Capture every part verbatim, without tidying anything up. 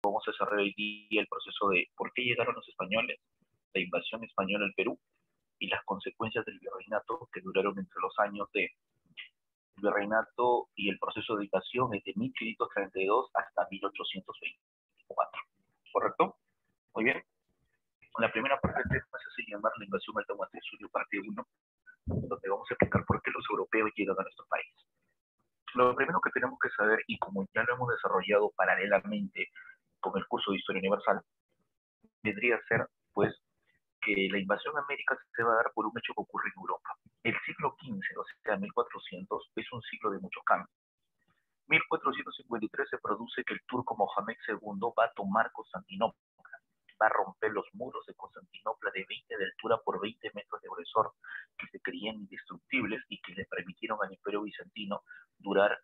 vamos a desarrollar hoy día el proceso de por qué llegaron los españoles, la invasión española al Perú y las consecuencias del virreinato que duraron entre los años de el virreinato y el proceso de invasión desde mil quinientos treinta y dos hasta mil ochocientos veinticuatro. ¿Correcto? Muy bien. La primera parte del tema se hace llamar la invasión al Tahuantinsuyo, parte uno, donde vamos a explicar por qué los europeos llegan a nuestro país. Lo primero que tenemos que saber, y como ya lo hemos desarrollado paralelamente con el curso de Historia Universal, vendría a ser, pues, que la invasión a América se va a dar por un hecho que ocurre en Europa. El siglo quince, o sea, mil cuatrocientos, es un siglo de muchos cambios. mil cuatrocientos cincuenta y tres se produce que el turco Mohamed segundo va a tomar Constantinopla, va a romper los muros de Constantinopla de veinte de altura por veinte metros de grosor, que se creían indestructibles y que le permitieron al Imperio Bizantino durar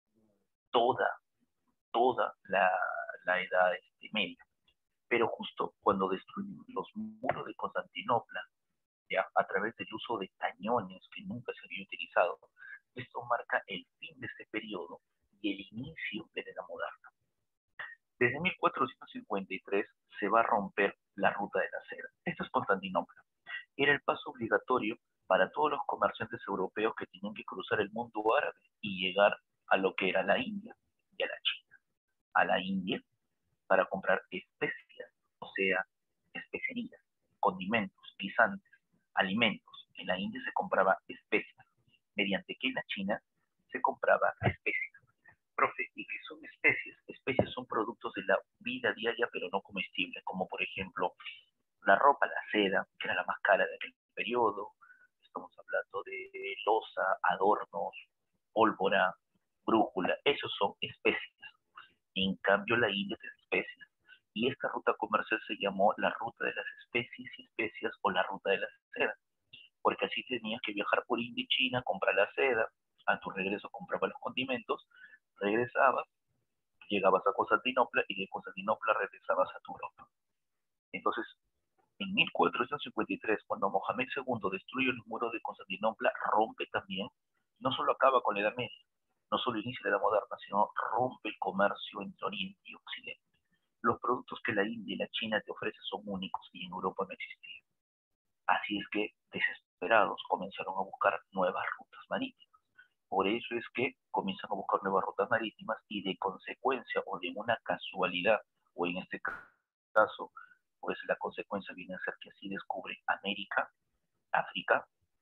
toda, toda la, la edad este, media. Pero justo cuando destruyen los muros de Constantinopla, ya, a través del uso de cañones que nunca se había utilizado, esto marca el fin de este periodo y el inicio de la Edad Moderna. Desde mil cuatrocientos cincuenta y tres se va a romper la ruta de la seda. Esto es Constantinopla. Era el paso obligatorio para todos los comerciantes europeos que tenían que cruzar el mundo árabe y llegar a lo que era la India y a la China. A la India para comprar especias, o sea, especerías, condimentos, guisantes, alimentos. En la India se compraba especias, mediante que en la China se compraba especias. Profe, ¿y qué son especies? Especies son productos de la vida diaria, pero no comestibles, como por ejemplo la ropa, la seda, que era la más cara de aquel periodo. Estamos hablando de loza, adornos, pólvora, brújula. Esos son especies. En cambio, la India es especies. Y esta ruta comercial se llamó la ruta de las especies y especias o la ruta de la seda, porque así tenías que viajar por India y China, comprar la seda, a tu regreso comprabas los condimentos, regresabas, llegabas a Constantinopla y de Constantinopla regresabas a tu Europa. Entonces, en mil cuatrocientos cincuenta y tres, cuando Mohamed segundo destruye los muros de Constantinopla, rompe también, no solo acaba con la Edad Media, no solo inicia la Edad Moderna, sino rompe el comercio entre Oriente y Occidente. Los productos que la India y la China te ofrecen son únicos y en Europa no existían. Así es que, desesperados, comenzaron a buscar nuevas rutas marítimas. Por eso es que comienzan a buscar nuevas rutas marítimas y de consecuencia o de una casualidad, o en este caso, pues la consecuencia viene a ser que así descubre América, África,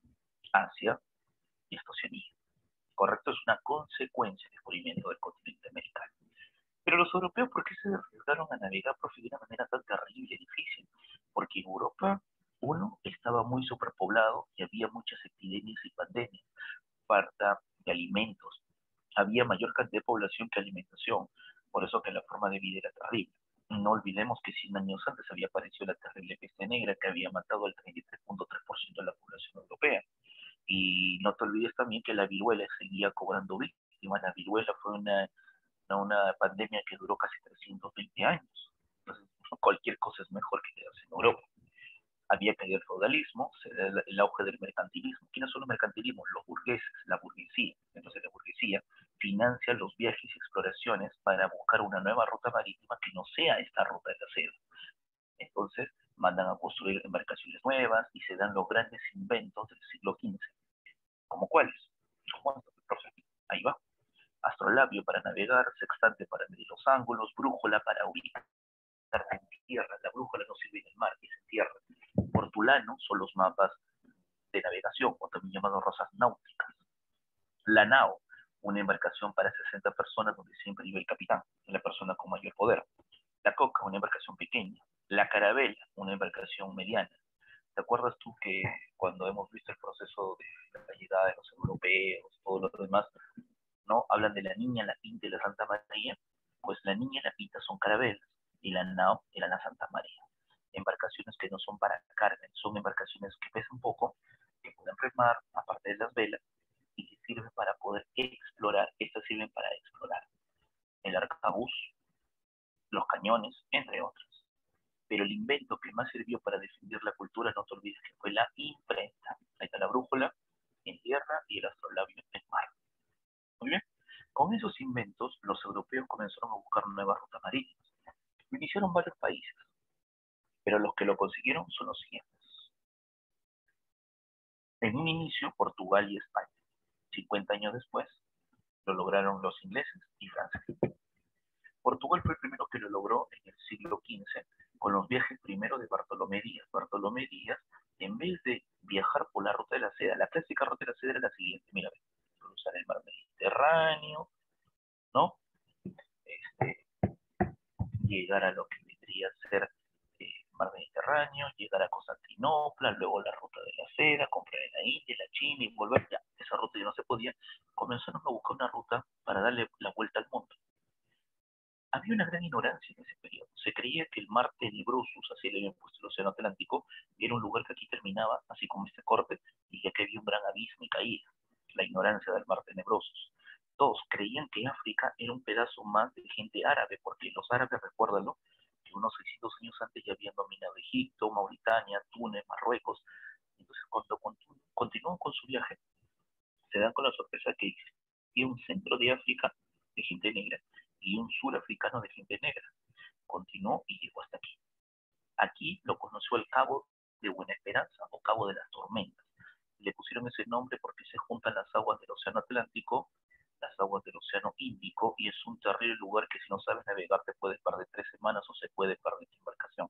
Asia y hasta Oceanía. Correcto, es una consecuencia del descubrimiento del continente americano. Pero los europeos, ¿por qué se arriesgaron a navegar, profe, de una manera tan terrible y difícil? Porque en Europa, uno, estaba muy superpoblado y había muchas epidemias y pandemias, falta de alimentos, había mayor cantidad de población que alimentación, por eso que la forma de vida era terrible. No olvidemos que cien años antes había aparecido la terrible peste negra que había matado al treinta y tres punto tres por ciento de la población europea. Y no te olvides también que la viruela seguía cobrando víctimas. La viruela fue una, una, una pandemia que duró casi trescientos veinte años. Entonces, cualquier cosa es mejor que quedarse en Europa. Había caído el feudalismo, el, el auge del mercantilismo. ¿Quiénes son los mercantilismos? Los burgueses, la burguesía. Entonces la burguesía financia los viajes y exploraciones para buscar una nueva ruta marítima que no sea esta ruta de la seda. Entonces mandan a construir embarcaciones nuevas y se dan los grandes inventos del siglo quince. ¿Cómo cuáles? Como estos, profe. Ahí va. Astrolabio para navegar, sextante para medir los ángulos, brújula para ubicar en tierra. La brújula no sirve en el mar, es en tierra. Portulano son los mapas de navegación, o también llamados rosas náuticas. La nao, una embarcación para sesenta personas donde siempre iba el capitán, la persona con mayor poder. La coca, una embarcación pequeña. La carabela, una embarcación mediana. ¿Te acuerdas tú que cuando hemos visto el proceso de la llegada de los europeos, todos los demás, ¿no? Hablan de la Niña, la Pinta y la Santa María? Pues la Niña y la Pinta son carabelas y la nao era la Santa María. Embarcaciones que no son para carga, son embarcaciones que pesan poco, que pueden remar, aparte de las velas, y que sirven para poder explorar. Estas sirven para explorar el arcabuz, los cañones, entre otros. Pero el invento que más sirvió para defender la cultura, no te olvides que fue la imprenta. Ahí está la brújula en tierra y el astrolabio en mar. Muy bien. Con esos inventos, los europeos comenzaron a buscar nuevas rutas marítimas. hicieron varios países, pero los que lo consiguieron son los siguientes. En un inicio, Portugal y España. cincuenta años después, lo lograron los ingleses y franceses. Portugal fue el primero que lo logró en el siglo quince, con los viajes primero de Bartolomé Díaz. Bartolomé Díaz, en vez de viajar por la ruta de la seda, la clásica ruta de la seda era la siguiente, mira, cruzar el mar Mediterráneo, ¿no? Este, llegar a lo que vendría a ser eh, mar Mediterráneo, llegar a Constantinopla, luego la ruta de la seda, comprar en la India, la China y volver, ya, esa ruta ya no se podía, comenzaron a buscar una ruta para darle la vuelta al mundo. Había una gran ignorancia en ese periodo. Se creía que el mar Tenebrosus, así le habían puesto el Océano Atlántico, era un lugar que aquí terminaba, así como este corte, y que aquí había un gran abismo y caía. La ignorancia del mar Tenebrosus. Todos creían que África era un pedazo más de gente árabe, porque los árabes, recuérdalo, que unos seiscientos años antes ya habían dominado Egipto, Mauritania, Túnez, Marruecos. Entonces, cuando continu continúan con su viaje, se dan con la sorpresa que existía un centro de África de gente negra y un surafricano de gente negra. Continuó y llegó hasta aquí. Aquí lo conoció el Cabo de Buena Esperanza o Cabo de las Tormentas. Le pusieron ese nombre porque se juntan las aguas del Océano Atlántico, las aguas del Océano Índico, y es un terrible lugar que si no sabes navegar te puedes perder tres semanas o se puede perder tu embarcación.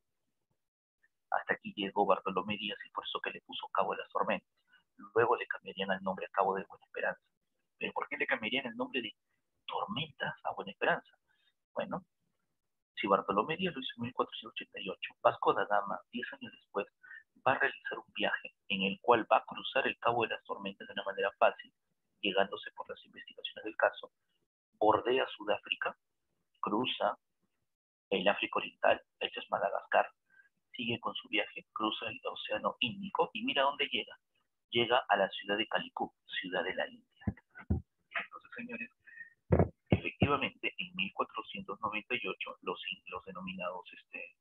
Hasta aquí llegó Bartolomé Díaz y por eso que le puso Cabo de las Tormentas. Luego le cambiarían el nombre a Cabo de Buena Esperanza. ¿Pero por qué le cambiarían el nombre de Tormentas a Buena Esperanza? Bueno, si Bartolomé Díaz lo hizo en mil cuatrocientos ochenta y ocho, Vasco da Gama, diez años después, va a realizar un viaje en el cual va a cruzar el Cabo de las Tormentas de una manera fácil, llegándose por las investigaciones del caso, bordea Sudáfrica, cruza el África Oriental, esto es Madagascar, sigue con su viaje, cruza el Océano Índico y mira dónde llega. Llega a la ciudad de Calicut, ciudad de la India. Entonces, señores, efectivamente, en mil cuatrocientos noventa y ocho, los, los denominados este,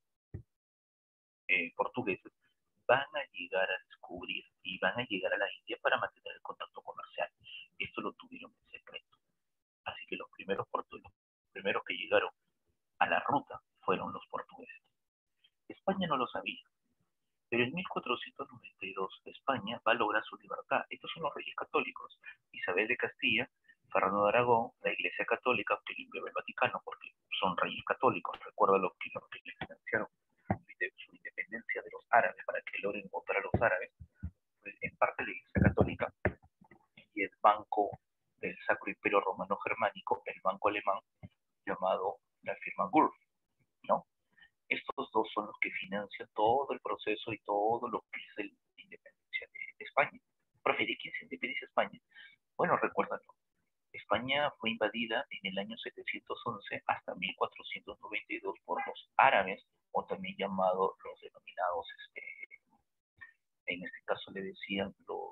eh, portugueses van a llegar a descubrir y van a llegar a la India para mantener el contacto comercial. Esto lo tuvieron en secreto. Así que los primeros, los primeros que llegaron a la ruta fueron los portugueses. España no lo sabía, pero en mil cuatrocientos noventa y dos España va a lograr su libertad. Estos son los reyes católicos. Isabel de Castilla, Fernando de Aragón, la Iglesia Católica, que limpió el Vaticano porque son reyes católicos. Recuerda lo que, lo que le financiaron su independencia de los árabes para que logren votar a los árabes. Pues en parte la Iglesia Católica y el Banco del Sacro Imperio Romano Germánico, el banco alemán llamado la firma Gulf, ¿no? Estos dos son los que financian todo el proceso y todo lo que es la independencia de, de España. Profe, ¿de quién se independiza España? Bueno, recuérdalo. España fue invadida en el año setecientos once hasta mil cuatrocientos noventa y dos por los árabes, o también llamados los denominados, este, en este caso le decían los,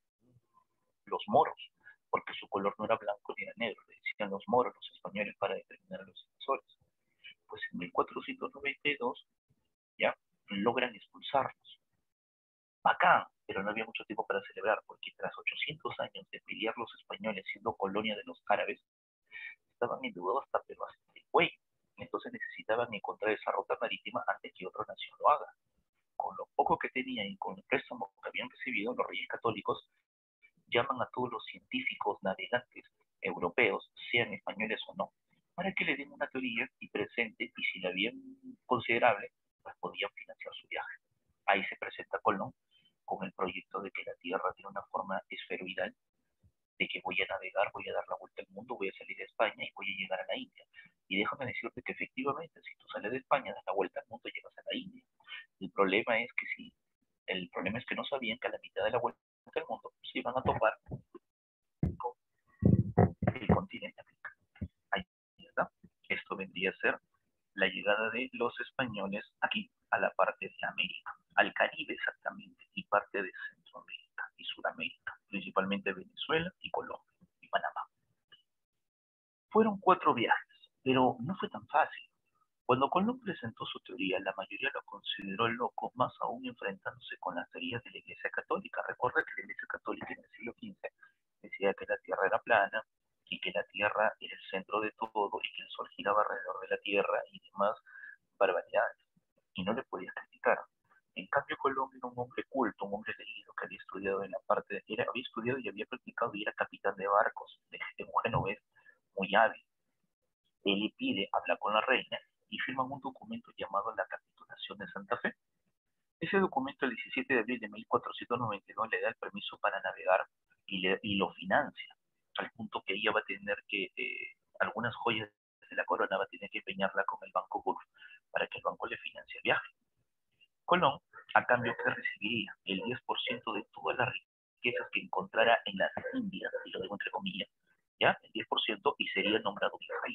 los moros, porque su color no era blanco ni era negro, le decían los moros, los españoles, para determinar a los invasores. Pues en mil cuatrocientos noventa y dos ya logran expulsarlos. Bacán, pero no había mucho tiempo para celebrar, porque tras ochocientos años de pelear los españoles siendo colonia de los árabes, estaban endeudados hasta pero hasta el cuello. Entonces necesitaban encontrar esa ruta marítima antes que otra nación lo haga. Con lo poco que tenían y con el préstamo que habían recibido, los reyes católicos llaman a todos los científicos navegantes europeos, sean españoles o no, para que le den una teoría y presente, y si la habían considerable, pues podían financiar su viaje. Ahí se presenta Colón con el proyecto de que la Tierra tiene una forma esferoidal, de que voy a navegar, voy a dar la vuelta al mundo, voy a salir de España y voy a llegar a la India. Y déjame decirte que efectivamente, si tú sales de España, das la vuelta al mundo, llegas a la India. El problema es que si, el problema es que no sabían que a la mitad de la vuelta al mundo se iban a topar con el continente africano. Ahí está. Esto vendría a ser la llegada de los españoles aquí, a la parte de América, al Caribe exactamente, y parte de Centroamérica y Sudamérica, principalmente Venezuela y Colombia y Panamá. Fueron cuatro viajes, pero no fue tan fácil. Cuando Colón presentó su teoría, la mayoría lo consideró loco, más aún enfrentándose con las teorías de la Iglesia Católica. Recuerda que la Iglesia Católica en el siglo quince decía que la Tierra era plana y que la Tierra era el centro de todo y que el Sol giraba alrededor de la Tierra y demás barbaridades y no le podías criticar. En cambio, Colón era un hombre culto, un hombre leído, que había estudiado en la parte, era, había estudiado y había practicado y era capitán de barcos, de, de un genovés muy hábil. Él le pide, habla con la reina y firman un documento llamado la Capitulación de Santa Fe. Ese documento, el diecisiete de abril de mil cuatrocientos noventa y dos, le da el permiso para navegar y, le, y lo financia, al punto que ella va a tener que, eh, algunas joyas de la corona va a tener que empeñarla con el Banco Gulf para que el banco le financie el viaje. Colón, a cambio que recibiría el diez por ciento de todas las riquezas que encontrara en las Indias, y lo digo entre comillas, ¿ya? El diez por ciento, y sería nombrado virrey.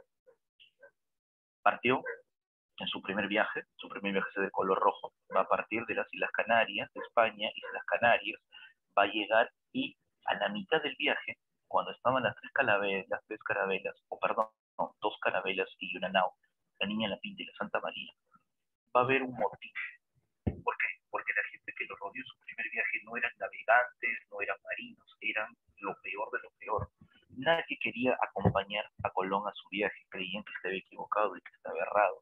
Partió en su primer viaje, su primer viaje de color rojo, va a partir de las Islas Canarias, de España, Islas Canarias, va a llegar y a la mitad del viaje, cuando estaban las tres carabelas, las tres carabelas, o perdón, no, dos carabelas y una nao, la Niña La Pinta y la Santa María, va a haber un motín. ¿Por qué? Porque la gente que lo rodeó en su primer viaje no eran navegantes, no eran marinos, eran lo peor de lo peor. Nadie quería acompañar a Colón a su viaje, creían que estaba equivocado y que estaba errado.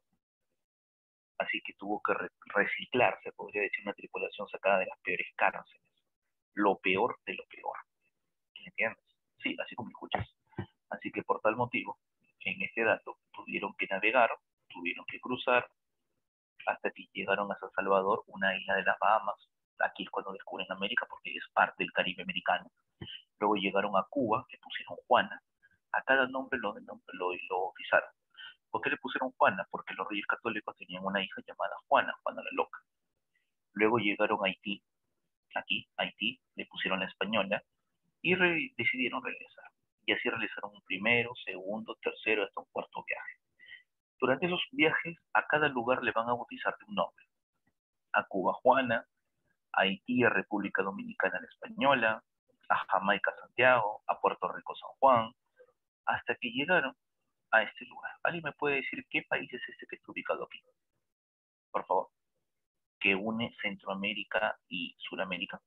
Así que tuvo que re reciclarse, podría decir, una tripulación sacada de las peores cárceles. Lo peor de lo peor. ¿Entiendes? Sí, así como escuchas. Así que por tal motivo, en este dato, tuvieron que navegar, tuvieron que cruzar, hasta que llegaron a San Salvador, una isla de las Bahamas. Aquí es cuando descubren América, porque es parte del Caribe americano. Luego llegaron a Cuba, le pusieron Juana. A cada nombre lo, lo, lo bautizaron. ¿Por qué le pusieron Juana? Porque los reyes católicos tenían una hija llamada Juana, Juana la Loca. Luego llegaron a Haití, aquí, Haití, le pusieron la Española, y re decidieron regresar. Y así realizaron un primero, segundo, tercero, hasta un cuarto viaje. Durante esos viajes, a cada lugar le van a bautizar de un nombre. A Cuba Juana, a Haití, a República Dominicana la Española, a Jamaica Santiago, a Puerto Rico San Juan, hasta que llegaron a este lugar. ¿Alguien me puede decir qué país es este que está ubicado aquí? Por favor. Que une Centroamérica y Sudamérica.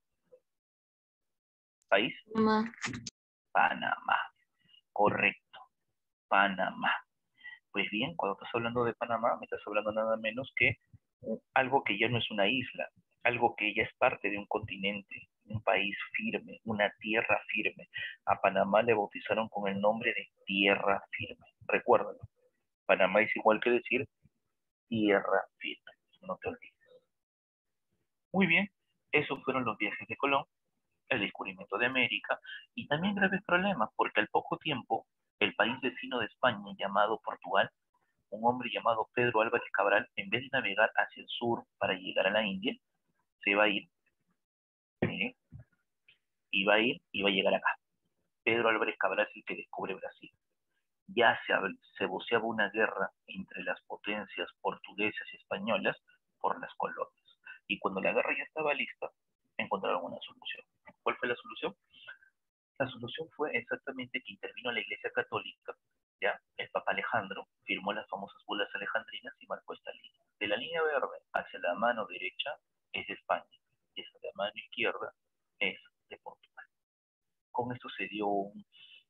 ¿País? Panamá. Panamá. Correcto. Panamá. Pues bien, cuando estás hablando de Panamá, me estás hablando nada menos que algo que ya no es una isla, algo que ya es parte de un continente, un país firme, una tierra firme. A Panamá le bautizaron con el nombre de tierra firme. Recuérdalo. Panamá es igual que decir tierra firme. No te olvides. Muy bien, esos fueron los viajes de Colón, el descubrimiento de América, y también graves problemas, porque al poco tiempo, el país vecino de España, llamado Portugal, un hombre llamado Pedro Álvarez Cabral, en vez de navegar hacia el sur para llegar a la India, se va a ir, ¿sí? y va a ir y va a llegar acá. Pedro Álvarez Cabral es el que descubre Brasil. Ya se, se voceaba una guerra entre las potencias portuguesas y españolas por las colonias. Y cuando la guerra ya estaba lista, encontraron una solución. ¿Cuál fue la solución? La solución fue exactamente que intervino la Iglesia Católica, ya, el Papa Alejandro firmó las famosas bulas alejandrinas y marcó esta línea. De la línea verde hacia la mano derecha es de España, y hacia la mano izquierda es de Portugal. Con esto se dio un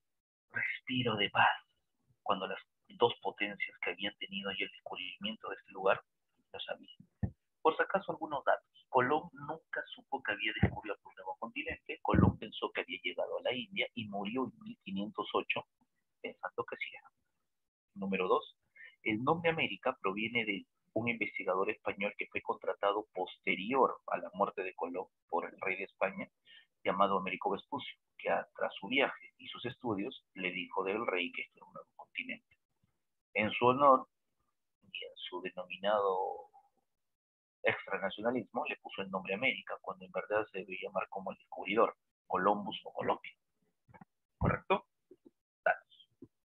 respiro de paz cuando las dos potencias que habían tenido ya el descubrimiento de este lugar lo sabían. Por si acaso, algunos datos. Colón nunca supo que había descubierto un nuevo continente. Colón pensó que había llegado a la India y murió en mil quinientos ocho pensando que sí era. Número dos, el nombre América proviene de un investigador español que fue contratado posterior a la muerte de Colón por el rey de España, llamado Américo Vespucio, que tras su viaje y sus estudios le dijo del rey que esto era un nuevo continente. En su honor y en su denominado extranacionalismo le puso el nombre América, cuando en verdad se debe llamar como el descubridor, Columbus o Colombia. ¿Correcto? Datos.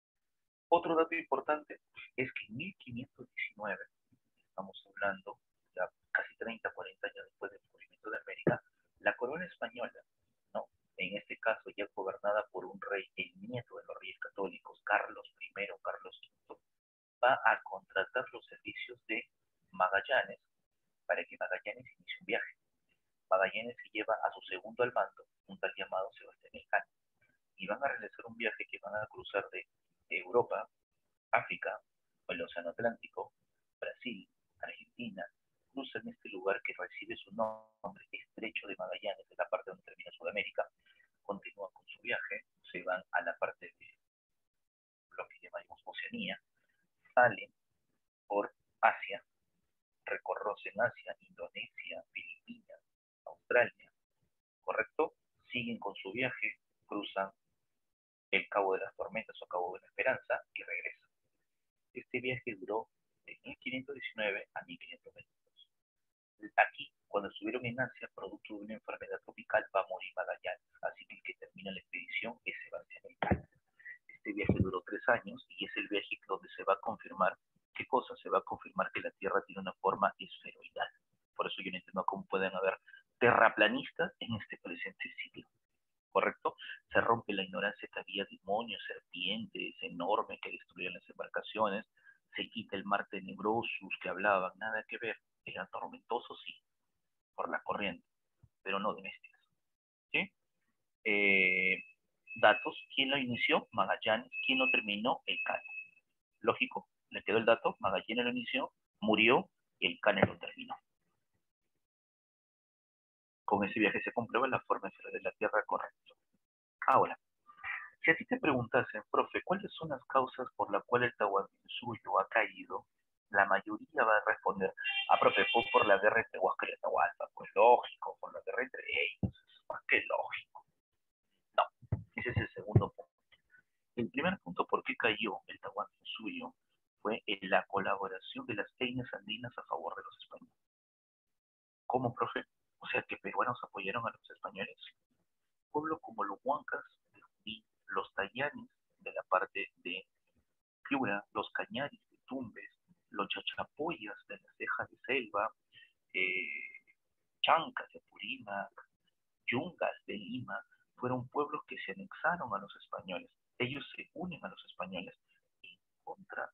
Otro dato importante es que en mil quinientos diecinueve, estamos hablando ya casi treinta, cuarenta años después del descubrimiento de América, la corona española, ¿no? En este caso ya gobernada por un rey, el nieto de los reyes católicos, Carlos primero, Carlos quinto, va a contratar los servicios de Magallanes para que Magallanes inicie un viaje. Magallanes se lleva a su segundo al mando, un tal llamado Sebastián Elcano, y van a realizar un viaje que van a cruzar de Europa, África, el Océano Atlántico, Brasil, Argentina, cruzan este lugar que recibe su nombre, Estrecho de Magallanes, de la parte donde termina Sudamérica, continúan con su viaje, se van a la parte de lo que llamamos Oceanía, salen por Asia, recorren Asia, Indonesia, Filipinas, Australia, ¿correcto? Siguen con su viaje, cruzan el Cabo de las Tormentas o Cabo de la Esperanza y regresan. Este viaje duró de mil quinientos diecinueve a mil quinientos veintidós. Aquí, cuando estuvieron en Asia, producto de una enfermedad tropical, va a morir Magallanes, así que el que termina la expedición es Sebastián Elcano. Este viaje duró tres años y es el viaje donde se va a confirmar, ¿qué cosa? Se va a confirmar que la Tierra tiene una forma esferoidal. Por eso yo no entiendo cómo pueden haber terraplanistas en este presente siglo. ¿Correcto? Se rompe la ignorancia que había demonios, serpientes enormes que destruían las embarcaciones, se quita el mar tenebrosos que hablaban, nada que ver, eran tormentosos sí, por la corriente, pero no de bestias. ¿Sí? Eh, datos, ¿quién lo inició? Magallanes. ¿Quién lo terminó? Elcano. Lógico, le quedó el dato, Magallanes lo inició, murió, y Elcano lo terminó. Con ese viaje se comprueba la forma de la Tierra correcta. Ahora, si a ti te preguntasen, profe, ¿cuáles son las causas por las cuales el Tahuantinsuyo ha caído? La mayoría va a responder, ah, profe, fue por la guerra entre Huáscar y Atahualpa. Pues lógico, por la guerra entre ellos. Más que lógico. No, ese es el segundo punto. El primer punto por qué cayó el Tahuantinsuyo fue en la colaboración de las etnias andinas a favor de los españoles. ¿Cómo, profe? O sea, que peruanos apoyaron a los españoles. Pueblos como los Huancas y los Tayanes de la parte de Piura, los Cañaris de Tumbes, los Chachapoyas de las Cejas de Selva, eh, Chancas de Purímac, Yungas de Lima, fueron pueblos que se anexaron a los españoles. Ellos se unen a los españoles en contra,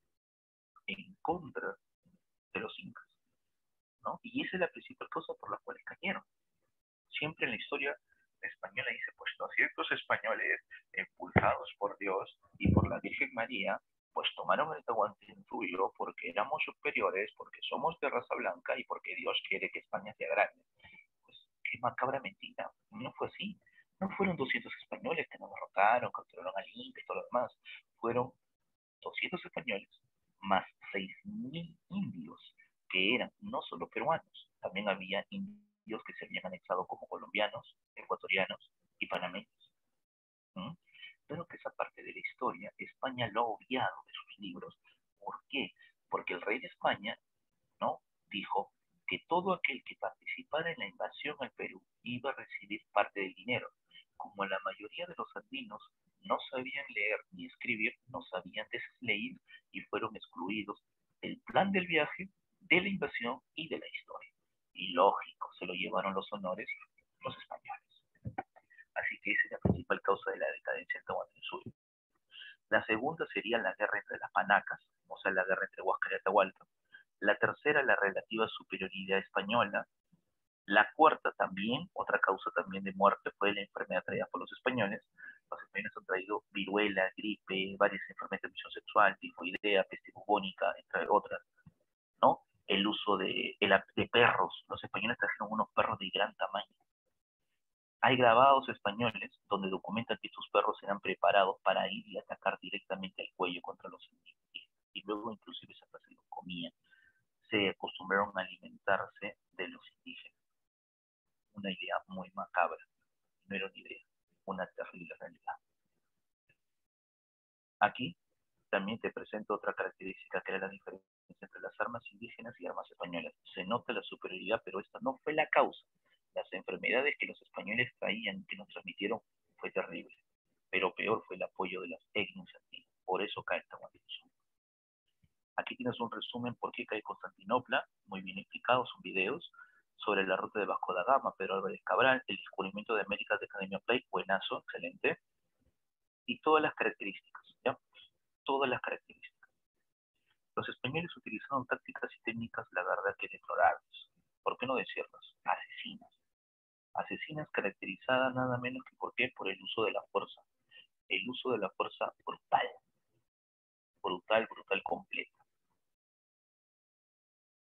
en contra de los incas, ¿no? Y esa es la principal cosa por la cual cayeron. Siempre en la historia española dice, pues los ciertos españoles, impulsados por Dios y por la Virgen María, pues tomaron el Tahuantinsuyo porque éramos superiores, porque somos de raza blanca y porque Dios quiere que España sea grande. Pues qué macabra mentira, no fue así. No fueron doscientos españoles que nos derrotaron, capturaron al Inca y todo lo demás. Fueron doscientos españoles más seis mil indios que eran no solo peruanos, también había indios que se habían anexado como colombianos, ecuatorianos y panameños. ¿Mm? Pero que esa parte de la historia España lo ha obviado de sus libros. ¿Por qué? Porque el rey de España, ¿no?, dijo que todo aquel que participara en la invasión al Perú iba a recibir parte del dinero. Como la mayoría de los andinos no sabían leer ni escribir, no sabían leer y fueron excluidos del plan del viaje, de la invasión y de la historia. Y lógico, se lo llevaron los honores los españoles. Así que esa es la principal causa de la decadencia del Tahuantinsuyo. La segunda sería la guerra entre las panacas, o sea, la guerra entre Huáscar y Atahualpa. La tercera, la relativa superioridad española. La cuarta también, otra causa también de muerte, fue la enfermedad traída por los españoles. Los españoles han traído viruela, gripe, varias enfermedades de transmisión sexual, tifoidea, peste bubónica, entre otras, ¿no? El uso de, de perros. Los españoles trajeron unos perros de gran tamaño. Hay grabados españoles donde documentan que estos perros eran preparados para ir y atacar directamente al cuello contra los indígenas. Y luego inclusive se los comían. Se acostumbraron a alimentarse de los indígenas. Una idea muy macabra. No era una idea, una terrible realidad. Aquí también te presento otra característica que era la diferencia entre las armas indígenas y armas españolas. Se nota la superioridad, pero esta no fue la causa. Las enfermedades que los españoles traían, que nos transmitieron, fue terrible. Pero peor fue el apoyo de las etnias andinas. Por eso cae el Tahuantinsuyo. Aquí tienes un resumen por qué cae Constantinopla, muy bien explicado, son videos sobre la ruta de Vasco da Gama, Pedro Álvarez Cabral, el descubrimiento de América de Academia Play, buenazo, excelente, y todas las características, ¿ya? Todas las características. Los españoles utilizaron tácticas y técnicas, la verdad, que deplorables. ¿Por qué no decirlas? Asesinas. Asesinas caracterizadas nada menos que por qué, por el uso de la fuerza. El uso de la fuerza brutal. Brutal, brutal, completa.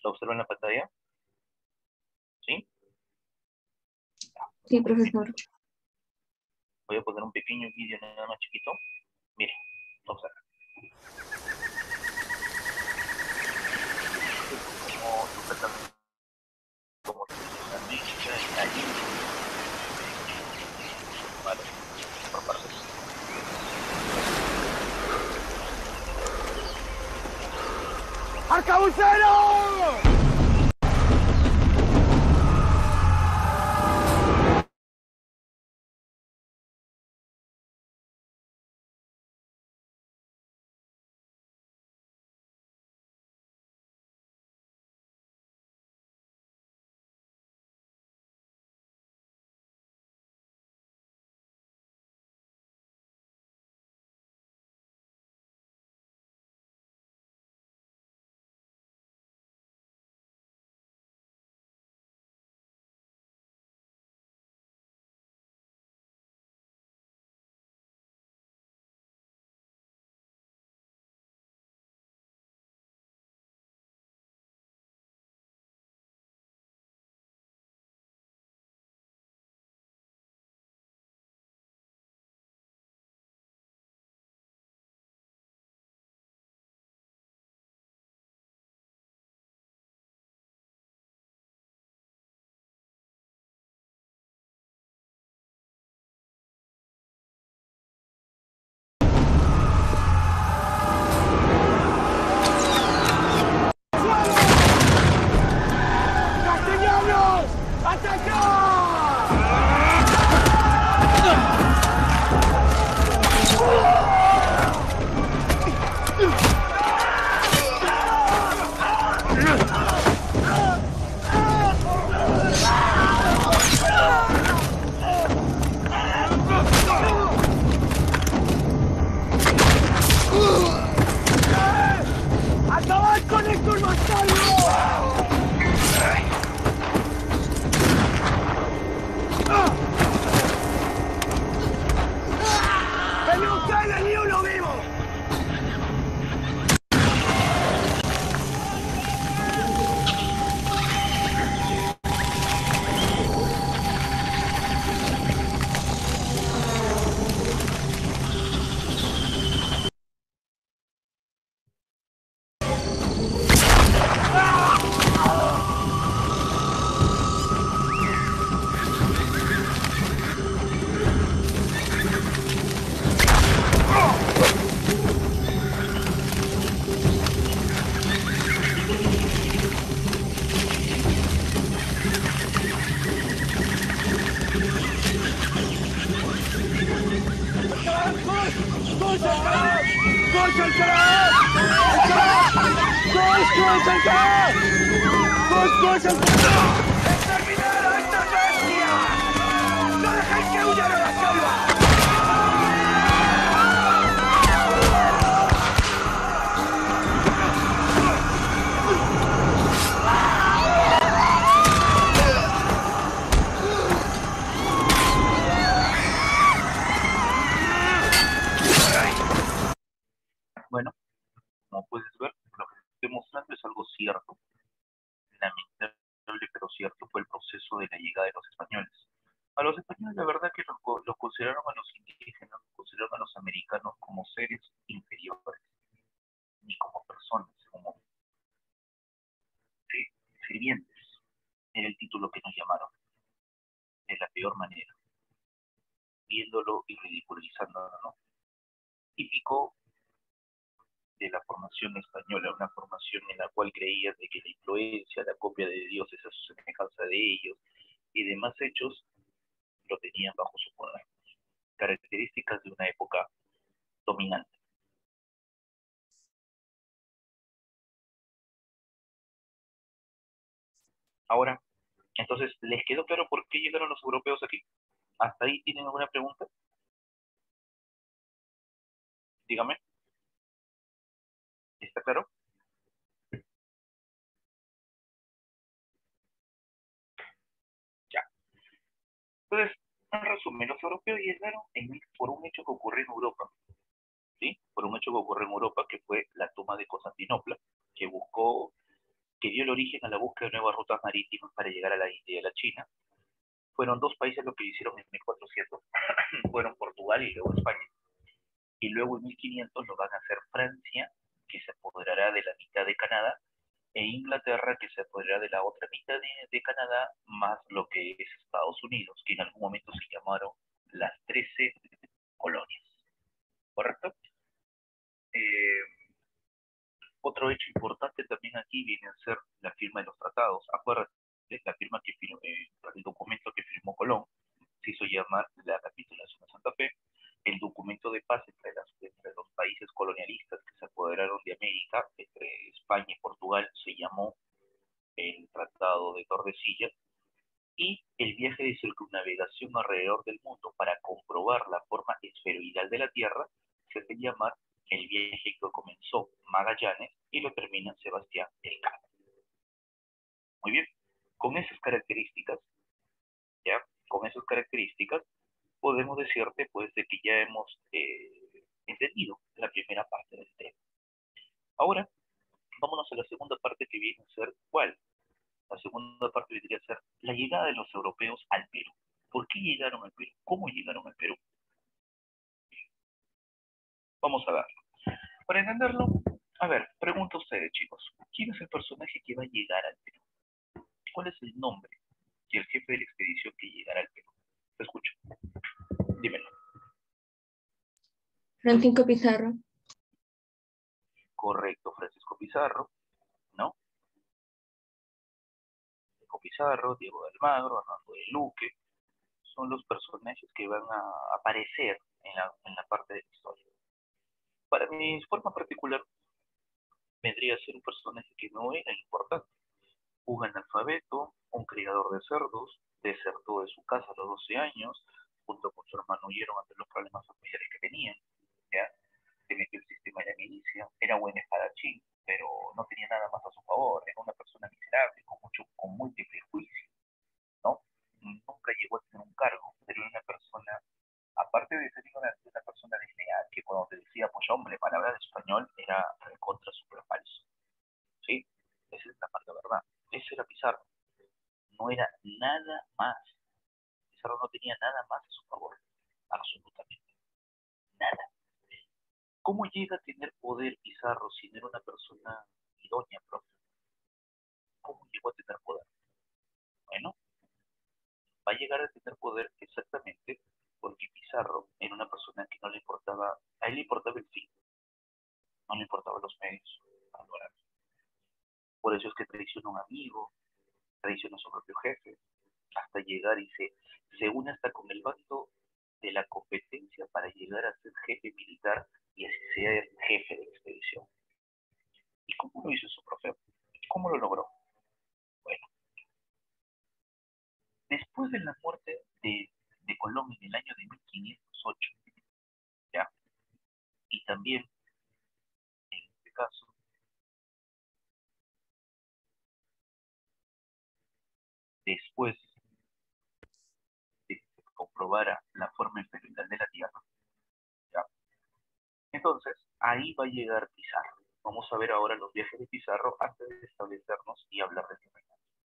¿La observa en la pantalla? ¿Sí? Sí, profesor. Voy a poner un pequeño vídeo nada más chiquito. Mire, observa. Como supuestamente como América y allí, vale, por partes. ¡Arcabucero! ¡Acabad con estos bastardos! ¡Que no quede ni uno vivo! ¡Exterminad a estas bestias! ¡No dejéis que huyan a la selva! Bueno, como puedes ver, lo que estoy mostrando es algo cierto. Lamentable pero cierto fue el proceso de la llegada de los españoles. A los españoles la verdad que los, los consideraron a los indígenas, los consideraron a los americanos como seres inferiores, ni como personas, como sí, sirvientes. Era el título que nos llamaron, de la peor manera, viéndolo y ridiculizándolo, ¿no? Típico de la formación española, una formación en la cual creían de que la influencia, la copia de Dios es a su semejanza de ellos, y demás hechos lo tenían bajo su poder. Características de una época dominante. Ahora, entonces, ¿les quedó claro por qué llegaron los europeos aquí? ¿Hasta ahí tienen alguna pregunta? Dígame. ¿Está claro? Ya. Entonces, en resumen, los europeos llegaron en, por un hecho que ocurrió en Europa. ¿Sí? Por un hecho que ocurrió en Europa, que fue la toma de Constantinopla, que buscó, que dio el origen a la búsqueda de nuevas rutas marítimas para llegar a la India y a la China. Fueron dos países los que lo hicieron en mil cuatrocientos, fueron Portugal y luego España. Y luego en mil quinientos lo van a hacer Francia, que se apoderará de la mitad de Canadá, e Inglaterra, que se apoderará de la otra mitad de, de Canadá, más lo que es Estados Unidos, que en algún momento se llamaron las trece colonias. ¿Correcto? Eh, otro hecho importante también aquí viene a ser la firma de los tratados. Acuérdate, la firma que firmó, eh, el documento que firmó Colón se hizo llamar la Capitulación de Santa Fe. El documento de paz entre, las, entre los países colonialistas que se apoderaron de América, entre España y Portugal, se llamó el Tratado de Tordesillas. Y el viaje de circunnavegación alrededor del mundo para comprobar la forma esferoidal de la Tierra se hace llamar el viaje que comenzó Magallanes y lo termina Sebastián Elcano. Muy bien, con esas características, ya, con esas características, podemos decirte pues de que ya hemos eh, entendido la primera parte del tema. Ahora, vámonos a la segunda parte, que viene a ser ¿cuál? La segunda parte vendría a ser la llegada de los europeos al Perú. ¿Por qué llegaron al Perú? ¿Cómo llegaron al Perú? Vamos a verlo. Para entenderlo, a ver, pregunto a ustedes, chicos, ¿quién es el personaje que va a llegar al Perú? ¿Cuál es el nombre del jefe de la expedición que llegará al Perú? Te escucho. Dímelo. Francisco Pizarro. Correcto, Francisco Pizarro, ¿no? Francisco Pizarro, Diego de Almagro, Hernando de Luque, son los personajes que van a aparecer en la, en la parte de la historia. Para mi forma particular, vendría a ser un personaje que no era importante. Un analfabeto, un criador de cerdos, desertó de su casa a los doce años, junto con su hermano huyeron ante los problemas familiares que tenían, ¿ya? Se metió el sistema de la milicia, era buen espadachín, pero no tenía nada más a su favor, era una persona miserable, con mucho, con múltiples juicios, ¿no? Nunca llegó a tener un cargo, pero era una persona, aparte de ser una, una persona desleal, que cuando te decía, pues hombre, para hablar español, era contra super falso, ¿sí? Esa es la parte verdad. Ese era Pizarro. No era nada más. Pizarro no tenía nada más a su favor. Absolutamente. Nada. ¿Cómo llega a tener poder Pizarro si no era una persona idónea, profe? ¿Cómo llegó a tener poder? Bueno, va a llegar a tener poder exactamente porque Pizarro era una persona que no le importaba, a él le importaba el fin, no le importaban los medios para lograrlo. Por eso es que traicionó a un amigo, traicionó a su propio jefe, hasta llegar y se, se une hasta con el bando de la competencia para llegar a ser jefe militar y así ser jefe de la expedición. ¿Y cómo lo hizo su profe? ¿Cómo lo logró? Bueno, después de la muerte de, de Colón en el año de mil quinientos ocho, ¿ya? Y también, en este caso, después de que se comprobara la forma experimental de la Tierra, ¿ya? Entonces, ahí va a llegar Pizarro. Vamos a ver ahora los viajes de Pizarro antes de establecernos y hablar de Virreinato.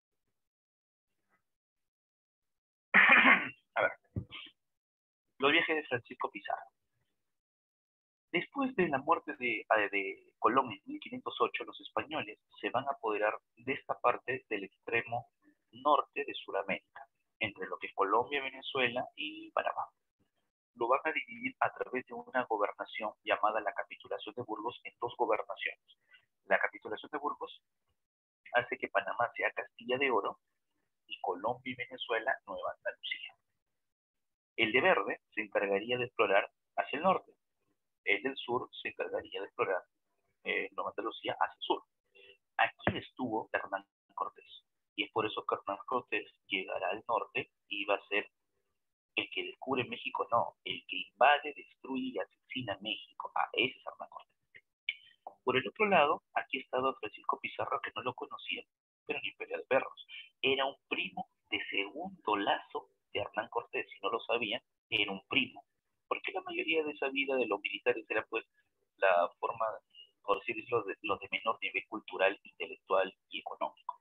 A ver, los viajes de Francisco Pizarro. Después de la muerte de, de Colón en mil quinientos ocho, los españoles se van a apoderar de esta parte del extremo norte de Sudamérica, entre lo que es Colombia, Venezuela y Panamá. Lo van a dividir a través de una gobernación llamada la Capitulación de Burgos en dos gobernaciones. La Capitulación de Burgos hace que Panamá sea Castilla de Oro y Colombia y Venezuela Nueva Andalucía. El de verde se encargaría de explorar hacia el norte. El del sur se encargaría de explorar eh, Nueva Andalucía hacia el sur. Aquí estuvo Hernán Cortés. Y es por eso que Hernán Cortés llegará al norte y va a ser el que descubre México, no, el que invade, destruye y asesina México. Ah, ese es Hernán Cortés. Por el otro lado, aquí estaba Francisco Pizarro, que no lo conocía, pero ni pelea de perros. Era un primo de segundo lazo de Hernán Cortés. Si no lo sabían, era un primo. Porque la mayoría de esa vida de los militares era pues la forma, por decirlo, de, los de menor nivel cultural, intelectual y económico.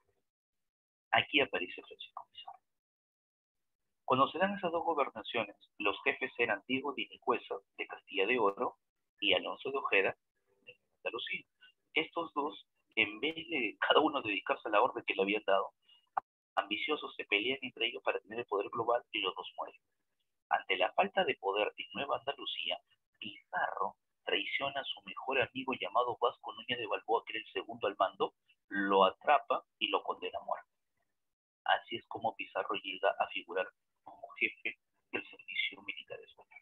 Cuando se dan esas dos gobernaciones, los jefes eran Diego de Hinojosa, de Castilla de Oro, y Alonso de Ojeda, de Andalucía. Estos dos, en vez de cada uno dedicarse a la orden que le habían dado, ambiciosos se pelean entre ellos para tener el poder global y los dos mueren. Ante la falta de poder en Nueva Andalucía, Pizarro traiciona a su mejor amigo llamado Vasco Núñez de Balboa, que era el segundo al mando, lo atrapa y lo condena a muerte. Así es como Pizarro llega a figurar como jefe del servicio militar español.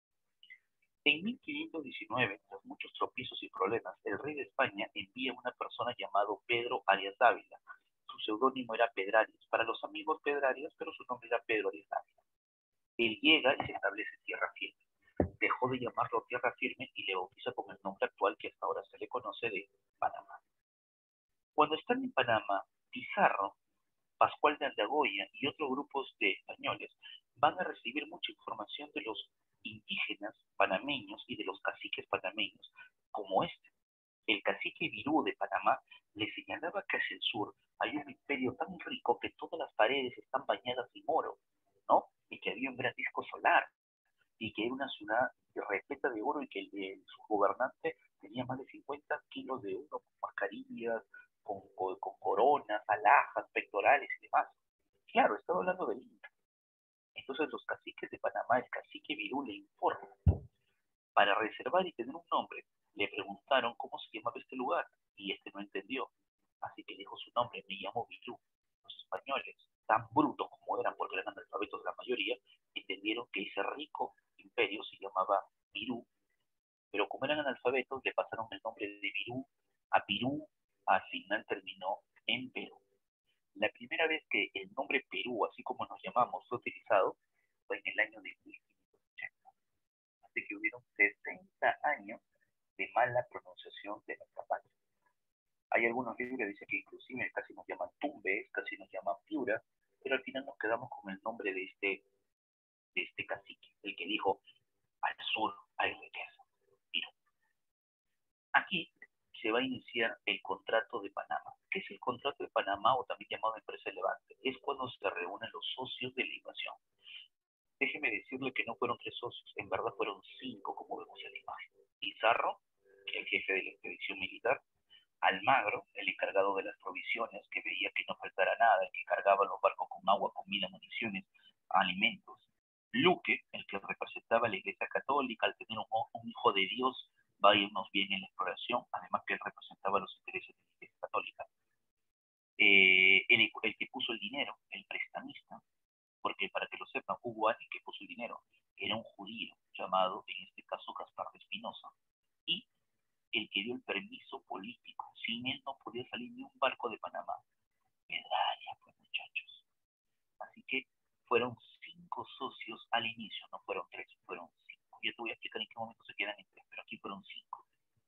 En mil quinientos diecinueve, tras muchos tropiezos y problemas, el rey de España envía a una persona llamado Pedro Arias Dávila. Su seudónimo era Pedrarias, para los amigos Pedrarias, pero su nombre era Pedro Arias Dávila. Él llega y se establece en tierra firme. Dejó de llamarlo tierra firme y le bautiza con el nombre actual que hasta ahora se le conoce de Panamá. Cuando están en Panamá, Pizarro, Pascual de Andagoya y otros grupos de españoles van a recibir mucha información de los indígenas panameños y de los caciques panameños, como este. El cacique Virú de Panamá le señalaba que hacia el sur hay un imperio tan rico que todas las paredes están bañadas en oro, ¿no? Y que había un gran disco solar, y que era una ciudad repleta de oro y que el, el, su gobernante tenía más de cincuenta kilos de oro con mascarillas, con, con, con coronas, alhajas, pectorales y demás. Claro, estaba hablando del Inca. Entonces los caciques de Panamá, el cacique Virú le informa. Para reservar y tener un nombre, le preguntaron cómo se llamaba este lugar, y este no entendió. Así que dijo su nombre, me llamo Virú. Los españoles, tan brutos como eran, porque eran analfabetos la mayoría, entendieron que ese rico imperio se llamaba Virú, pero como eran analfabetos, le pasaron el nombre de Virú a Pirú, al final terminó en Perú. La primera vez que el nombre Perú, así como nos llamamos, fue utilizado fue en el año de mil quinientos ochenta. Así que hubieron sesenta años de mala pronunciación de nuestra patria. Hay algunos libros que dicen que inclusive casi nos llaman Tumbes, casi nos llaman Piura, pero al final nos quedamos con el nombre de este, de este cacique, el que dijo, al sur hay riqueza. Pirú. Aquí se va a iniciar el contrato de Panamá. ¿Qué es el contrato de Panamá o también llamado empresa levante? Es cuando se reúnen los socios de la invasión. Déjeme decirle que no fueron tres socios, en verdad fueron cinco, como vemos en la imagen. Pizarro, el jefe de la expedición militar, Almagro, el encargado de las provisiones, que veía que no faltara nada, el que cargaba los barcos con agua, comida, municiones, alimentos. Luque, el que representaba a la Iglesia Católica, al tener un, un hijo de Dios, va a irnos bien en la exploración, además que él representaba los intereses de la Iglesia Católica. Eh, el, el que puso el dinero, el prestamista, porque para que lo sepan, hubo alguien que puso el dinero, era un judío llamado, en este caso, Gaspar de Espinosa, y el que dio el permiso político. Sin él no podía salir ni un barco de Panamá. Pedraria, pues, muchachos. Así que fueron cinco socios al inicio, no fueron tres, fueron cinco. Ya te voy a explicar en qué momento se quedan en tres, pero aquí fueron cinco.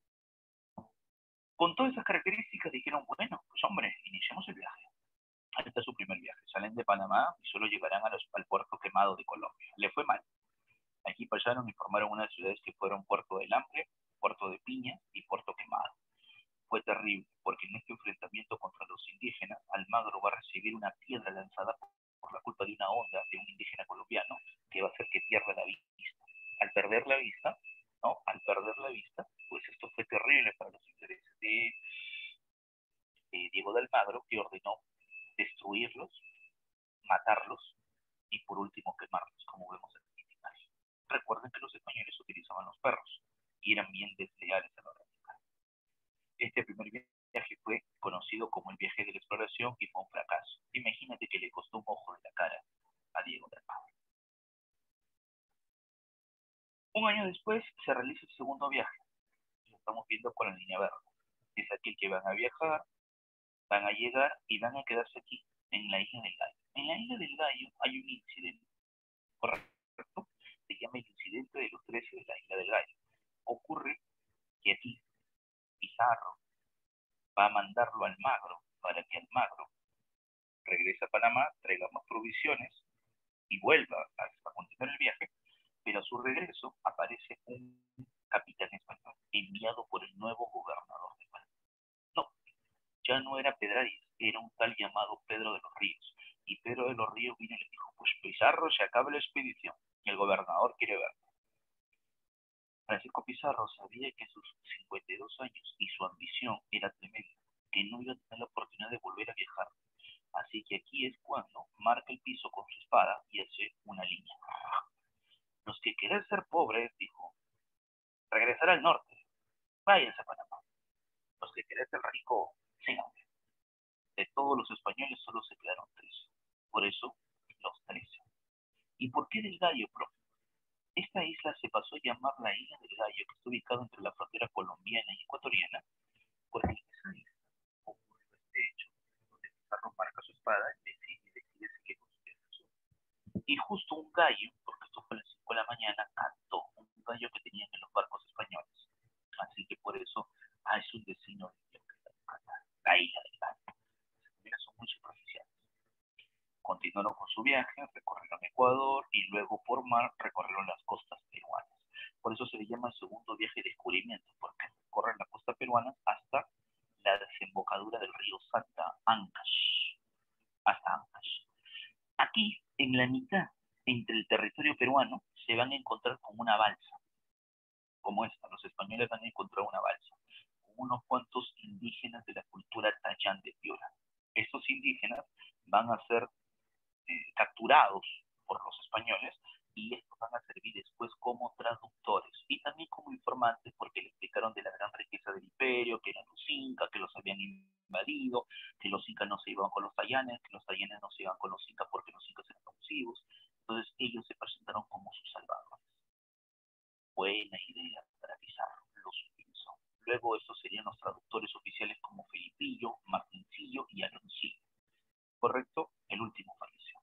Con todas esas características dijeron, bueno, pues hombre, iniciamos el viaje. Ahí está su primer viaje. Salen de Panamá y solo llegarán a los, al puerto quemado de Colombia. Le fue mal. Aquí pasaron y formaron unas ciudades que fueron Puerto del Hambre, Puerto de Piña y Puerto Quemado. Fue terrible, porque en este enfrentamiento contra los indígenas, Almagro va a recibir una piedra lanzada por, por la culpa de una onda de un indígena colombiano que va a hacer que pierda la vista. Al perder la vista, ¿no? Al perder la vista, pues esto fue terrible para los intereses de, de Diego de Almagro, que ordenó destruirlos, matarlos y por último quemarlos, como vemos en el imagen. Recuerden que los españoles utilizaban los perros y eran bien desleales a la hora de matar. Este primer viaje fue conocido como el viaje de la exploración y fue un fracaso. Imagínate que le costó un ojo de la cara a Diego de Almagro. Un año después se realiza el segundo viaje. Lo estamos viendo con la línea verde. Es aquí que van a viajar, van a llegar y van a quedarse aquí, en la isla del Gallo. En la isla del Gallo hay un incidente, ¿correcto? Se llama el incidente de los trece de la isla del Gallo. Ocurre que aquí Pizarro va a mandarlo a Almagro para que Almagro regrese a Panamá, traiga más provisiones y vuelva a, a continuar el viaje, pero a su regreso aparece un capitán español enviado por el nuevo gobernador de Panamá. No, ya no era Pedrarias, era un tal llamado Pedro de los Ríos. Y Pedro de los Ríos vino y le dijo, pues Pizarro, se acaba la expedición. El gobernador quiere ver. Francisco Pizarro sabía que sus cincuenta y dos años y su ambición era tremenda, que no iba a tener la oportunidad de volver a viajar. Así que aquí es cuando marca el piso con su espada y hace una línea. Los que quieren ser pobres, dijo, regresar al norte, váyanse a Panamá. Los que quieren ser ricos, síganme. De todos los españoles solo se quedaron tres. Por eso, los trece. ¿Y por qué del Gallo, profe? Esta isla se pasó a llamar la Isla del Gallo, que está ubicada entre la frontera colombiana y ecuatoriana, porque en esa isla ocurrió este hecho, donde Pizarro marca su espada y decide, decide seguir con su viaje. Y justo un gallo, porque esto fue a las cinco de la mañana, cantó, un gallo que tenían en los barcos españoles. Así que por eso hay un destino de la Isla del Gallo. Las son muy superficiales. Continuaron con su viaje, recorrieron Ecuador y luego por mar recorrieron las costas peruanas. Por eso se le llama el segundo viaje de descubrimiento, porque recorren la costa peruana hasta la desembocadura del río Santa Ancash. Hasta Ancash. Aquí, en la mitad, entre el territorio peruano, se van a encontrar con una balsa, como esta. Los españoles van a encontrar una balsa, con unos cuantos indígenas de la cultura Tayán de Piura. Estos indígenas van a ser eh, capturados por los españoles y estos van a servir después como traductores y también como informantes porque le explicaron de la gran riqueza del imperio, que eran los incas, que los habían invadido, que los incas no se iban con los tayanes, que los tayanes no se iban con los incas porque los incas eran abusivos. Entonces ellos se presentaron como sus salvadores. Buena idea para Pizarro, los utilizó. Luego estos serían los traductores oficiales como Felipillo, Martincillo y Aloncillo. ¿Correcto? El último falleció.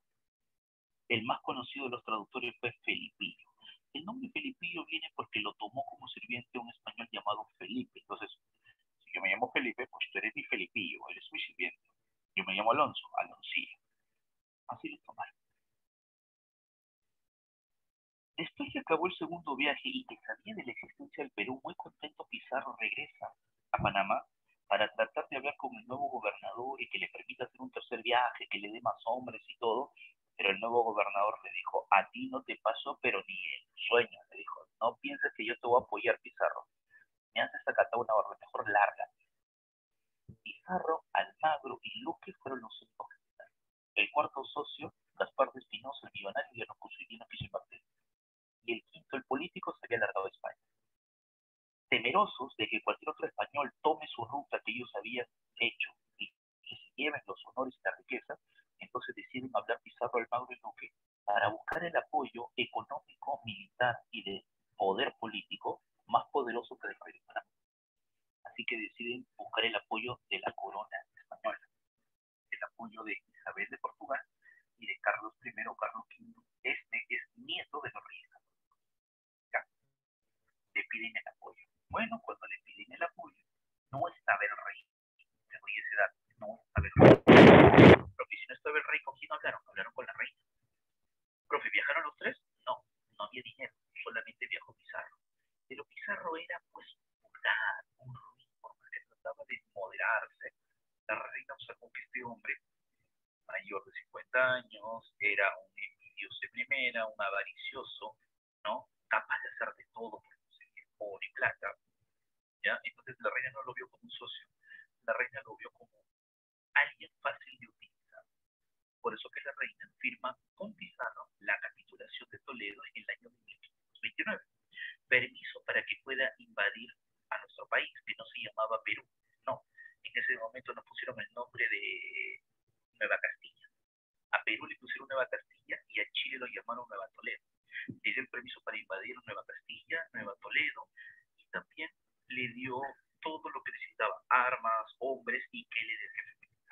El más conocido de los traductores fue Felipillo. El nombre Felipillo viene porque lo tomó como sirviente un español llamado Felipe. Entonces, si yo me llamo Felipe, pues tú eres mi Felipillo, eres mi sirviente. Yo me llamo Alonso, Aloncillo. Así lo tomaron. Después que acabó el segundo viaje y que sabía de la existencia del Perú, muy contento Pizarro regresa a Panamá para tratar de hablar con el nuevo gobernador y que le permita hacer un tercer viaje, que le dé más hombres y todo, pero el nuevo gobernador le dijo, a ti no te pasó, pero ni en sueño, le dijo, no pienses que yo te voy a apoyar, Pizarro, me haces acatar una orden mejor larga. Pizarro, Almagro y Luque fueron los únicos que quedaron. El cuarto socio, Gaspar de Espinosa, el millonario de los cusuinos quiso invertir. Y el quinto, el político, se había largado a España. Temerosos de que cualquier otro español tome su ruta que ellos habían hecho y que se lleven los honores y la riqueza, entonces deciden hablar Pizarro, Almagro y Luque para buscar el apoyo económico, militar y de poder político más poderoso que el rey de Panamá. Así que deciden buscar el apoyo de la corona española, el apoyo de Isabel de Portugal y de Carlos primero, Carlos quinto. Este es nieto de los reyes. Ya, le piden el apoyo. Bueno, cuando le piden el apoyo, no estaba el rey. Te doy esa edad, no estaba el rey. Profe, si no estaba el rey, ¿con quién hablaron? Hablaron con la reina. Profe, ¿viajaron los tres? No, no había dinero, solamente viajó Pizarro. Pero Pizarro era pues vulgar, un rico, que trataba de moderarse. La reina observó que este hombre, mayor de cincuenta años, era un envidioso de primera, un avaricioso, ¿no? Capaz de hacer de todo por conseguir oro y plata, ¿ya? Entonces la reina no lo vio como un socio, la reina lo vio como alguien fácil de utilizar. Por eso que la reina firma con Pizarro la capitulación de Toledo en el año de mil quinientos veintinueve. Permiso para que pueda invadir a nuestro país, que no se llamaba Perú. No, en ese momento nos pusieron el nombre de Nueva Castilla. A Perú le pusieron Nueva Castilla y a Chile lo llamaron Nueva Toledo. Le dio el permiso para invadir Nueva Castilla, Nueva Toledo, y también le dio todo lo que necesitaba, armas, hombres, y que le dé jefe militar.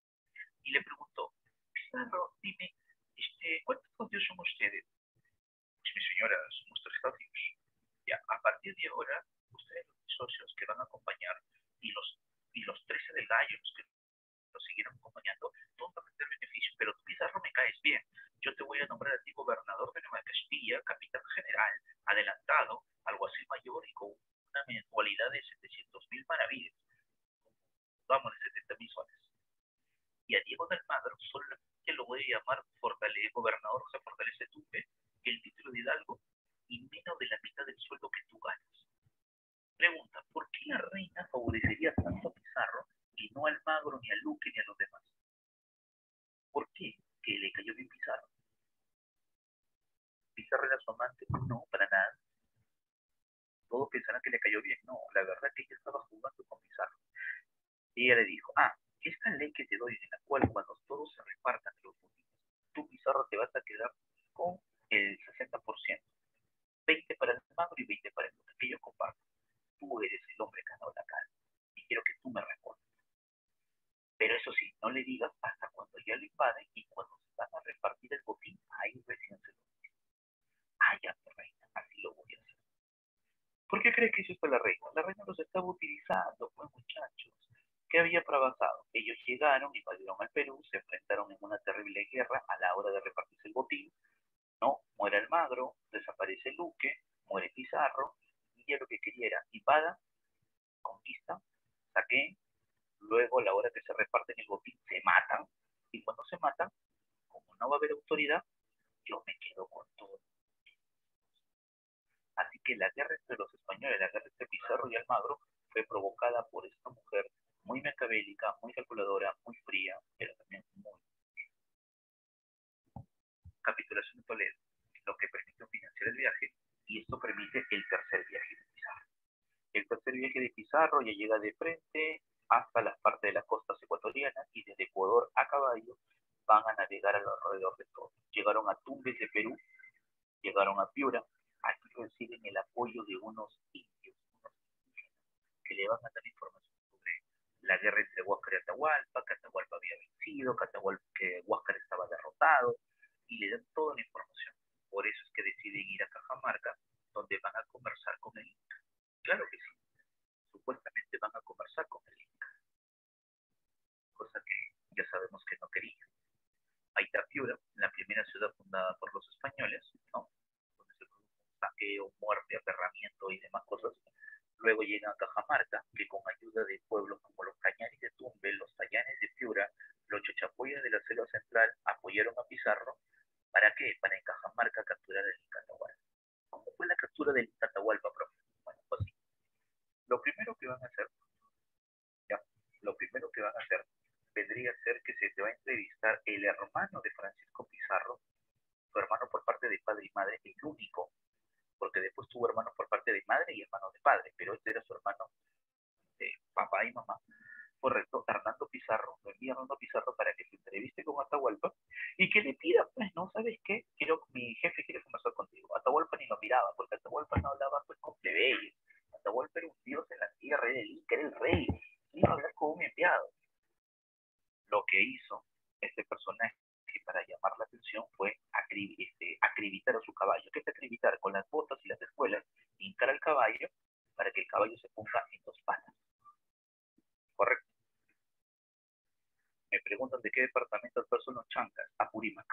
Y le preguntó, Pizarro, dime, este, ¿cuántos socios son ustedes? Pues mi señora, somos tres socios. Ya, a partir de ahora, ustedes los socios que van a acompañar y los, y los trece del gallo, los que lo siguieron acompañando, todos van a tener beneficios, pero tú, Pizarro, me caes bien. Yo te voy a nombrar a ti gobernador de Nueva Castilla, capitán general, adelantado, alguacil mayor y con una mensualidad de setecientos mil maravillas. Vamos, de setenta mil soles. Y a Diego de Almagro solo le que lo voy a llamar fortale gobernador José Fortaleza Tupe, el título de hidalgo y menos de la mitad del sueldo que tú ganas. Pregunta, ¿por qué la reina favorecería tanto a Pizarro y no a Almagro, ni a Luque, ni a los demás? ¿Por qué? ¿Que le cayó bien Pizarro? ¿Pizarro era su amante? No, para nada. Todos pensarán que le cayó bien. No, la verdad es que ella estaba jugando con Pizarro. Y ella le dijo, ah, esta ley que te doy, en la cual cuando todos se repartan los botines, tú Pizarro te vas a quedar con el sesenta por ciento. veinte para el Almagro y veinte para el Luque, que yo comparto. Tú eres el hombre que ha dado la cara. Y quiero que tú me respondas. Pero eso sí, no le digas hasta cuando ya lo invaden y cuando se van a repartir el botín, ahí recién se lo dice. Ah, ya, mi reina, así lo voy a hacer. ¿Por qué crees que hizo esto la reina? La reina los estaba utilizando, pues muchachos. ¿Qué había pasado? Ellos llegaron, invadieron al Perú, se enfrentaron en una terrible guerra a la hora de repartirse el botín. No, muere Almagro, desaparece Luque, muere Pizarro, y ella lo que quería era invada, conquista, saqueen. Luego, a la hora que se reparten el botín, se matan. Y cuando se matan, como no va a haber autoridad, yo me quedo con todo. Así que la guerra entre los españoles, la guerra entre Pizarro y Almagro, fue provocada por esta mujer muy maquiavélica, muy calculadora, muy fría, pero también muy... Capitulación de Toledo, lo que permitió financiar el viaje, y esto permite el tercer viaje de Pizarro. El tercer viaje de Pizarro ya llega de frente hasta las partes de las costas ecuatorianas y desde Ecuador a caballo van a navegar alrededor de todo. Llegaron a Tumbes de Perú, llegaron a Piura, aquí reciben el apoyo de unos indios, unos indígenas, que le van a dar información sobre la guerra entre Huáscar y Atahualpa, que Atahualpa había vencido, que, Atahualpa, que Huáscar estaba derrotado, y le dan toda la información. Por eso es que deciden ir a Cajamarca, donde van a conversar con el Inca. Claro que sí, supuestamente van a conversar con el Inca, cosa que ya sabemos que no quería. Ahí está Piura, la primera ciudad fundada por los españoles, ¿no? Donde se produjo un saqueo, muerte, aperramiento y demás cosas. Luego llegan a Cajamarca, que con ayuda de pueblos como los Cañaris de Tumbes, los Tallanes de Piura, los Chachapoyas de la Selva Central apoyaron a Pizarro. ¿Para qué? Para en Cajamarca capturar el Inca Atahualpa. ¿Cómo fue la captura del Inca Atahualpa, profe? Bueno, pues sí. Lo primero que van a hacer, ya, lo primero que van a hacer vendría a ser que se te va a entrevistar el hermano de Francisco Pizarro, su hermano por parte de padre y madre, el único, porque después tuvo hermanos por parte de madre y hermanos de padre, pero este era su hermano de papá y mamá. Correcto, Hernando Pizarro, lo envía Hernando Pizarro para que se entreviste con Atahualpa y que le pida, pues, no, ¿sabes qué? Quiero, mi jefe quiere conversar contigo. Atahualpa ni lo miraba, porque Atahualpa no hablaba, pues, con plebeyos. Atahualpa era un dios en la tierra, era el Inca, era el rey, iba a hablar con un enviado. Lo que hizo este personaje para llamar la atención fue acrib este, acribitar a su caballo. ¿Qué es acribitar? Con las botas y las espuelas, hincar al caballo para que el caballo se ponga en dos patas. Correcto. Me preguntan de qué departamento son los chancas. Apurímac.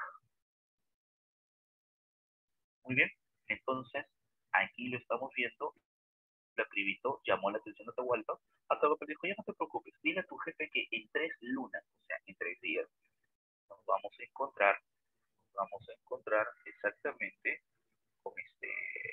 Muy bien. Entonces, aquí lo estamos viendo. Lo acribitó, llamó la atención de Atahualpa. Atahualpa dijo, ya no te preocupes, dile a tu jefe que en tres lunas, o sea, en tres días, nos vamos a encontrar, nos vamos a encontrar exactamente con este,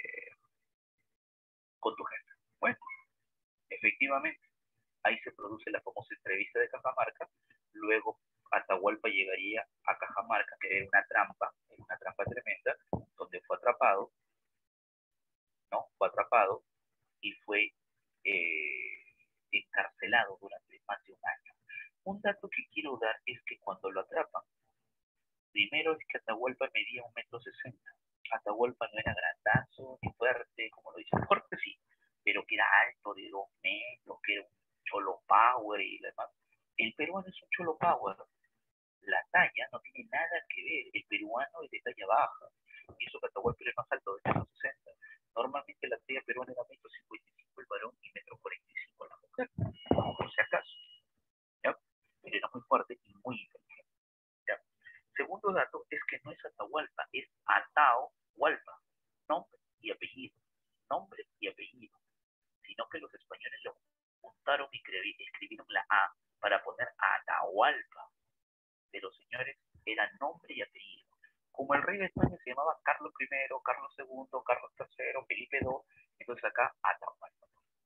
con tu jefe. Bueno, efectivamente, ahí se produce la famosa entrevista de Cajamarca. Luego Atahualpa llegaría a Cajamarca, que era una trampa, era una trampa tremenda, donde fue atrapado, ¿no? Fue atrapado y fue eh, encarcelado durante más de un año. Un dato que quiero dar es que cuando lo atrapan, primero es que Atahualpa medía un metro sesenta. Atahualpa no era grandazo ni fuerte, como lo dicen, fuerte sí, pero que era alto de dos metros, que era un cholo power y demás. El peruano es un cholo power. La talla no tiene nada que ver. El peruano es de talla baja. Y eso que Atahualpa es más alto de metro sesenta. Normalmente la talla peruana era metro cincuenta y cinco el varón y metro cuarenta y cinco la mujer. Por si acaso. ¿Ya? Pero era muy fuerte y muy inteligente. ¿Ya? Segundo dato es que no es Atahualpa, es Atahualpa. Nombre y apellido. Nombre y apellido. Sino que los españoles lo juntaron y escribieron la A para poner Atahualpa. Pero señores, era nombre y apellido. Como el rey de España se llamaba Carlos primero, Carlos segundo, Carlos tercero, Felipe segundo, entonces acá Atahualpa.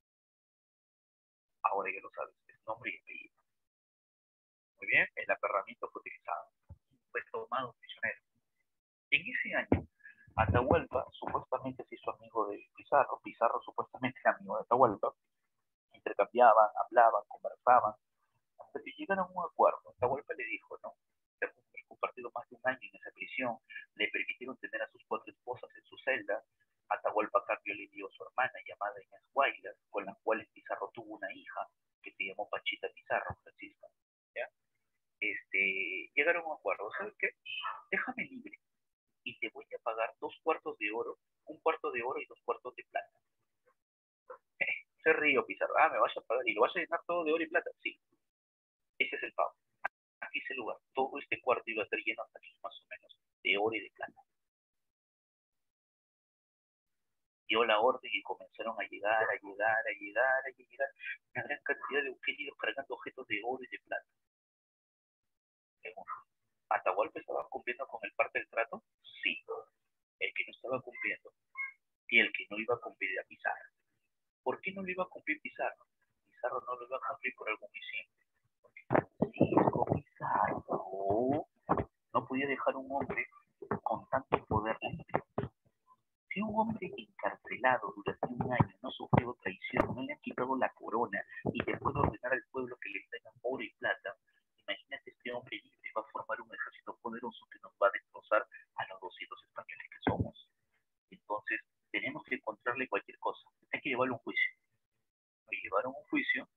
Ahora ya lo sabes, es nombre y apellido. Muy bien, el aperramiento fue utilizado. Fue tomado prisionero. En ese año, Atahualpa supuestamente se hizo amigo de Pizarro. Pizarro supuestamente era amigo de Atahualpa. Intercambiaban, hablaban, conversaban, hasta que llegaron a un acuerdo. Atahualpa le dijo, ¿no? Después de haber compartido más de un año en esa prisión, le permitieron tener a sus cuatro esposas en su celda. Atahualpa a cambio le dio a su hermana llamada Inés Guaylas, con la cual Pizarro tuvo una hija que se llamó Pachita Pizarro, Francisca. ¿Ya? Este, llegaron a un acuerdo. ¿Sabes qué? Déjame libre y te voy a pagar dos cuartos de oro, un cuarto de oro y dos cuartos de plata. Se río Pizarro, ah, me vas a pagar y lo vas a llenar todo de oro y plata. Sí, ese es el pago. Aquí es el lugar. Todo este cuarto iba a estar lleno hasta aquí, más o menos, de oro y de plata. Dio la orden y comenzaron a llegar, a llegar, a llegar, a llegar una gran cantidad de queridos cargando objetos de oro y de plata. ¿Atahualpa estaba cumpliendo con el parte del trato? Sí. El que no estaba cumpliendo y el que no iba a cumplir era Pizarro. ¿Por qué no lo iba a cumplir Pizarro? Pizarro no lo iba a cumplir por algo muy simple. Francisco Pizarro no podía dejar un hombre con tanto poder libre. Si un hombre encarcelado durante un año no sufrió traición, no le han quitado la corona y después de ordenar al pueblo que le traigan oro y plata, imagínate este hombre libre va a formar un ejército poderoso que nos va a destrozar a los doscientos españoles que somos. Entonces, tenemos que encontrarle cualquier cosa. Hay que llevarlo a un juicio. Lo llevaron a un juicio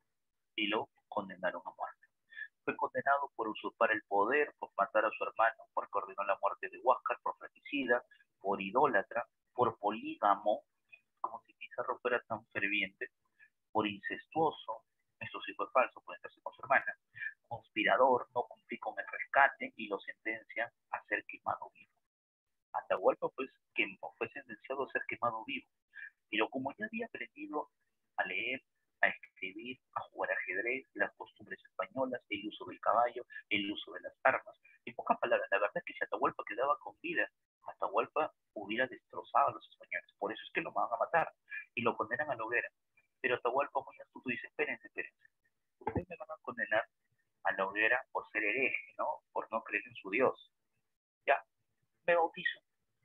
y lo condenaron a muerte. Fue condenado por usurpar el poder, por matar a su hermano, por coordinar la muerte de Huáscar, por fratricida, por idólatra, por polígamo, como si Pizarro fuera tan ferviente, por incestuoso, esto sí fue falso, puede estarse con su hermana, conspirador, no cumplí con el rescate y lo sentencian a ser quemado vivo. Atahualpa pues, que fue sentenciado a ser quemado vivo, pero como ya había aprendido a leer, a escribir, a jugar ajedrez, las costumbres españolas, el uso del caballo, el uso de las armas. En pocas palabras, la verdad es que si Atahualpa quedaba con vida, Atahualpa hubiera destrozado a los españoles. Por eso es que lo van a matar y lo condenan a la hoguera. Pero Atahualpa muy astuto dice, espérense, espérense. Ustedes me van a condenar a la hoguera por ser hereje, ¿no? Por no creer en su Dios. Ya, me bautizo.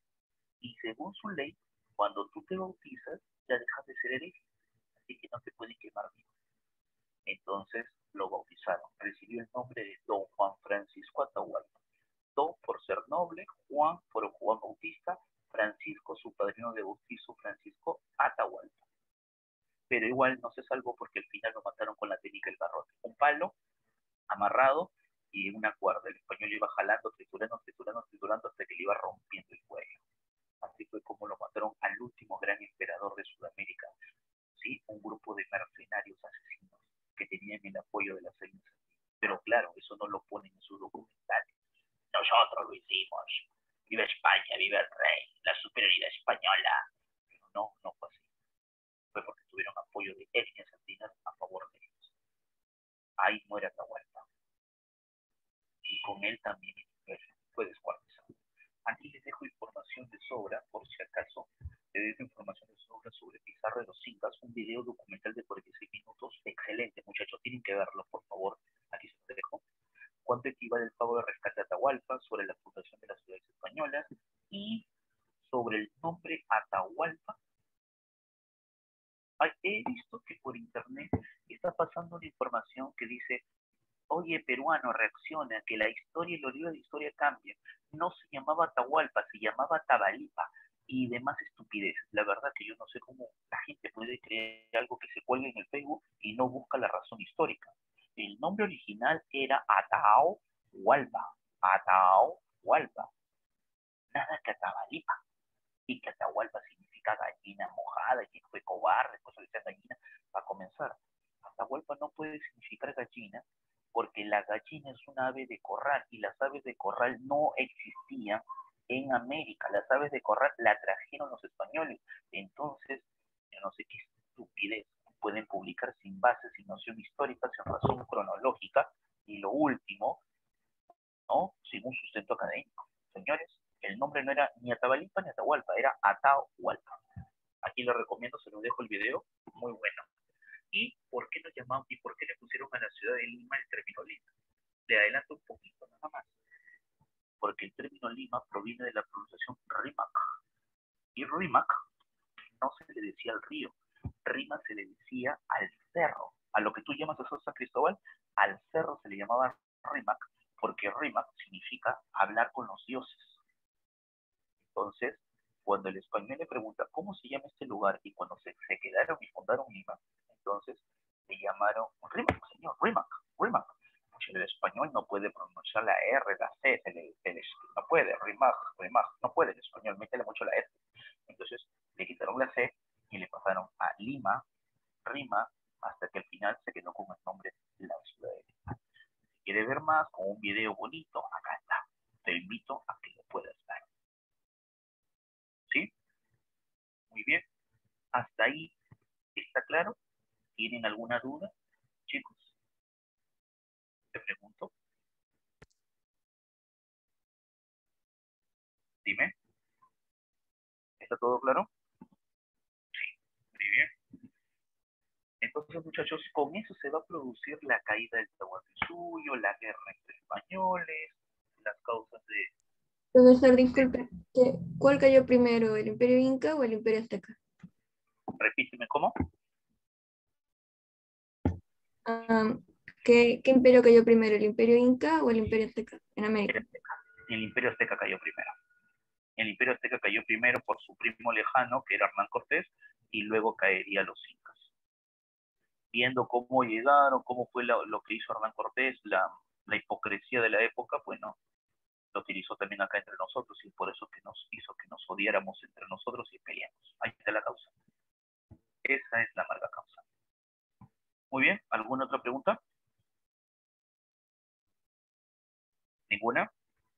Y según su ley, cuando tú te bautizas, ya dejas de ser hereje. Así que no te pueden quemar vivo. Entonces lo bautizaron. Recibió el nombre de Don Juan Francisco Atahualpa. Don por ser noble, Juan por Juan Bautista, Francisco su padrino de bautizo, Francisco Atahualpa. Pero igual no se salvó porque al final lo mataron con la técnica del garrote. Un palo amarrado y una cuerda. El español iba jalando, triturando, triturando, triturando hasta que le iba rompiendo el cuello. Así fue como lo mataron al último gran emperador de Sudamérica. ¿Sí? Un grupo de mercenarios asesinos que tenían el apoyo de las élites. Pero claro, eso no lo ponen en sus documentales. Nosotros lo hicimos. Viva España, viva el rey, la superioridad española. Pero no, no fue así. Fue porque tuvieron apoyo de etnias andinas a favor de ellos. Ahí muere Atahualpa. Y con él también fue descuartizado. Aquí les dejo información de sobra, por si acaso, les dejo información de sobra sobre Pizarro de los Incas, un video documental de cuarenta y seis minutos, excelente, muchachos, tienen que verlo, por favor, aquí se los dejo. Cuánto equivale el pago de rescate a Atahualpa, sobre la fundación de las ciudades españolas, y sobre el nombre Atahualpa. Ay, he visto que por internet está pasando una información que dice, oye, peruano, reacciona, que la historia y los libros de historia cambian. No se llamaba Atahualpa, se llamaba Tabalipa y demás estupidez. La verdad que yo no sé cómo la gente puede creer algo que se cuelga en el Facebook y no busca la razón histórica. El nombre original era Atahualpa, Atahualpa, nada que Tabalipa. Y que Atahualpa significa gallina mojada, y que fue cobarde, cosas de esa gallina. Para comenzar, Atahualpa no puede significar gallina, porque la gallina es una ave de corral y las aves de corral no existían en América. Las aves de corral la trajeron los españoles. Entonces, yo no sé qué estupidez pueden publicar sin base, sin noción histórica, sin razón cronológica. Y lo último, ¿no? Sin un sustento académico. Señores, el nombre no era ni Atahualpa ni Atahualpa, era Atahualpa. Aquí les recomiendo, se los dejo el video, muy bueno. ¿Y por qué lo llamaban y por qué le pusieron a la ciudad de Lima el término Lima? Le adelanto un poquito nada más. Porque el término Lima proviene de la pronunciación Rímac. Y Rímac no se le decía al río, Rímac se le decía al cerro. A lo que tú llamas a San Cristóbal, al cerro se le llamaba Rímac, porque Rímac significa hablar con los dioses. Entonces, cuando el español le pregunta cómo se llama este lugar y cuando se, se quedaron y fundaron Lima, entonces le llamaron Rímac, señor, Rímac, Rímac. Pues el español no puede pronunciar la R, la C, el, el, el, no puede, Rímac, Rímac, no puede el español, métele mucho la R. Entonces le quitaron la C y le pasaron a Lima, Rima, hasta que al final se quedó con el nombre de la ciudad de Lima. Si quieres ver más con un video bonito, acá está. Te invito a que lo puedas ver. ¿Sí? Muy bien. Hasta ahí está claro. ¿Tienen alguna duda, chicos? Te pregunto. Dime. ¿Está todo claro? Sí. Muy bien. Entonces, muchachos, con eso se va a producir la caída del Tahuantinsuyo, la guerra entre españoles, las causas de... Profesor, disculpe, ¿qué- ¿cuál cayó primero, el Imperio Inca o el Imperio Azteca? Repíteme, ¿cómo? Ah, ¿qué, qué imperio cayó primero, el Imperio Inca o el Imperio Azteca en América? El Imperio Azteca cayó primero. El Imperio Azteca cayó primero por su primo lejano, que era Hernán Cortés, y luego caería los incas. Viendo cómo llegaron, cómo fue lo, lo que hizo Hernán Cortés, la, la hipocresía de la época, bueno, lo utilizó también acá entre nosotros y por eso que nos hizo que nos odiáramos entre nosotros y peleamos. Ahí está la causa. Esa es la amarga causa. Muy bien, ¿alguna otra pregunta? ¿Ninguna?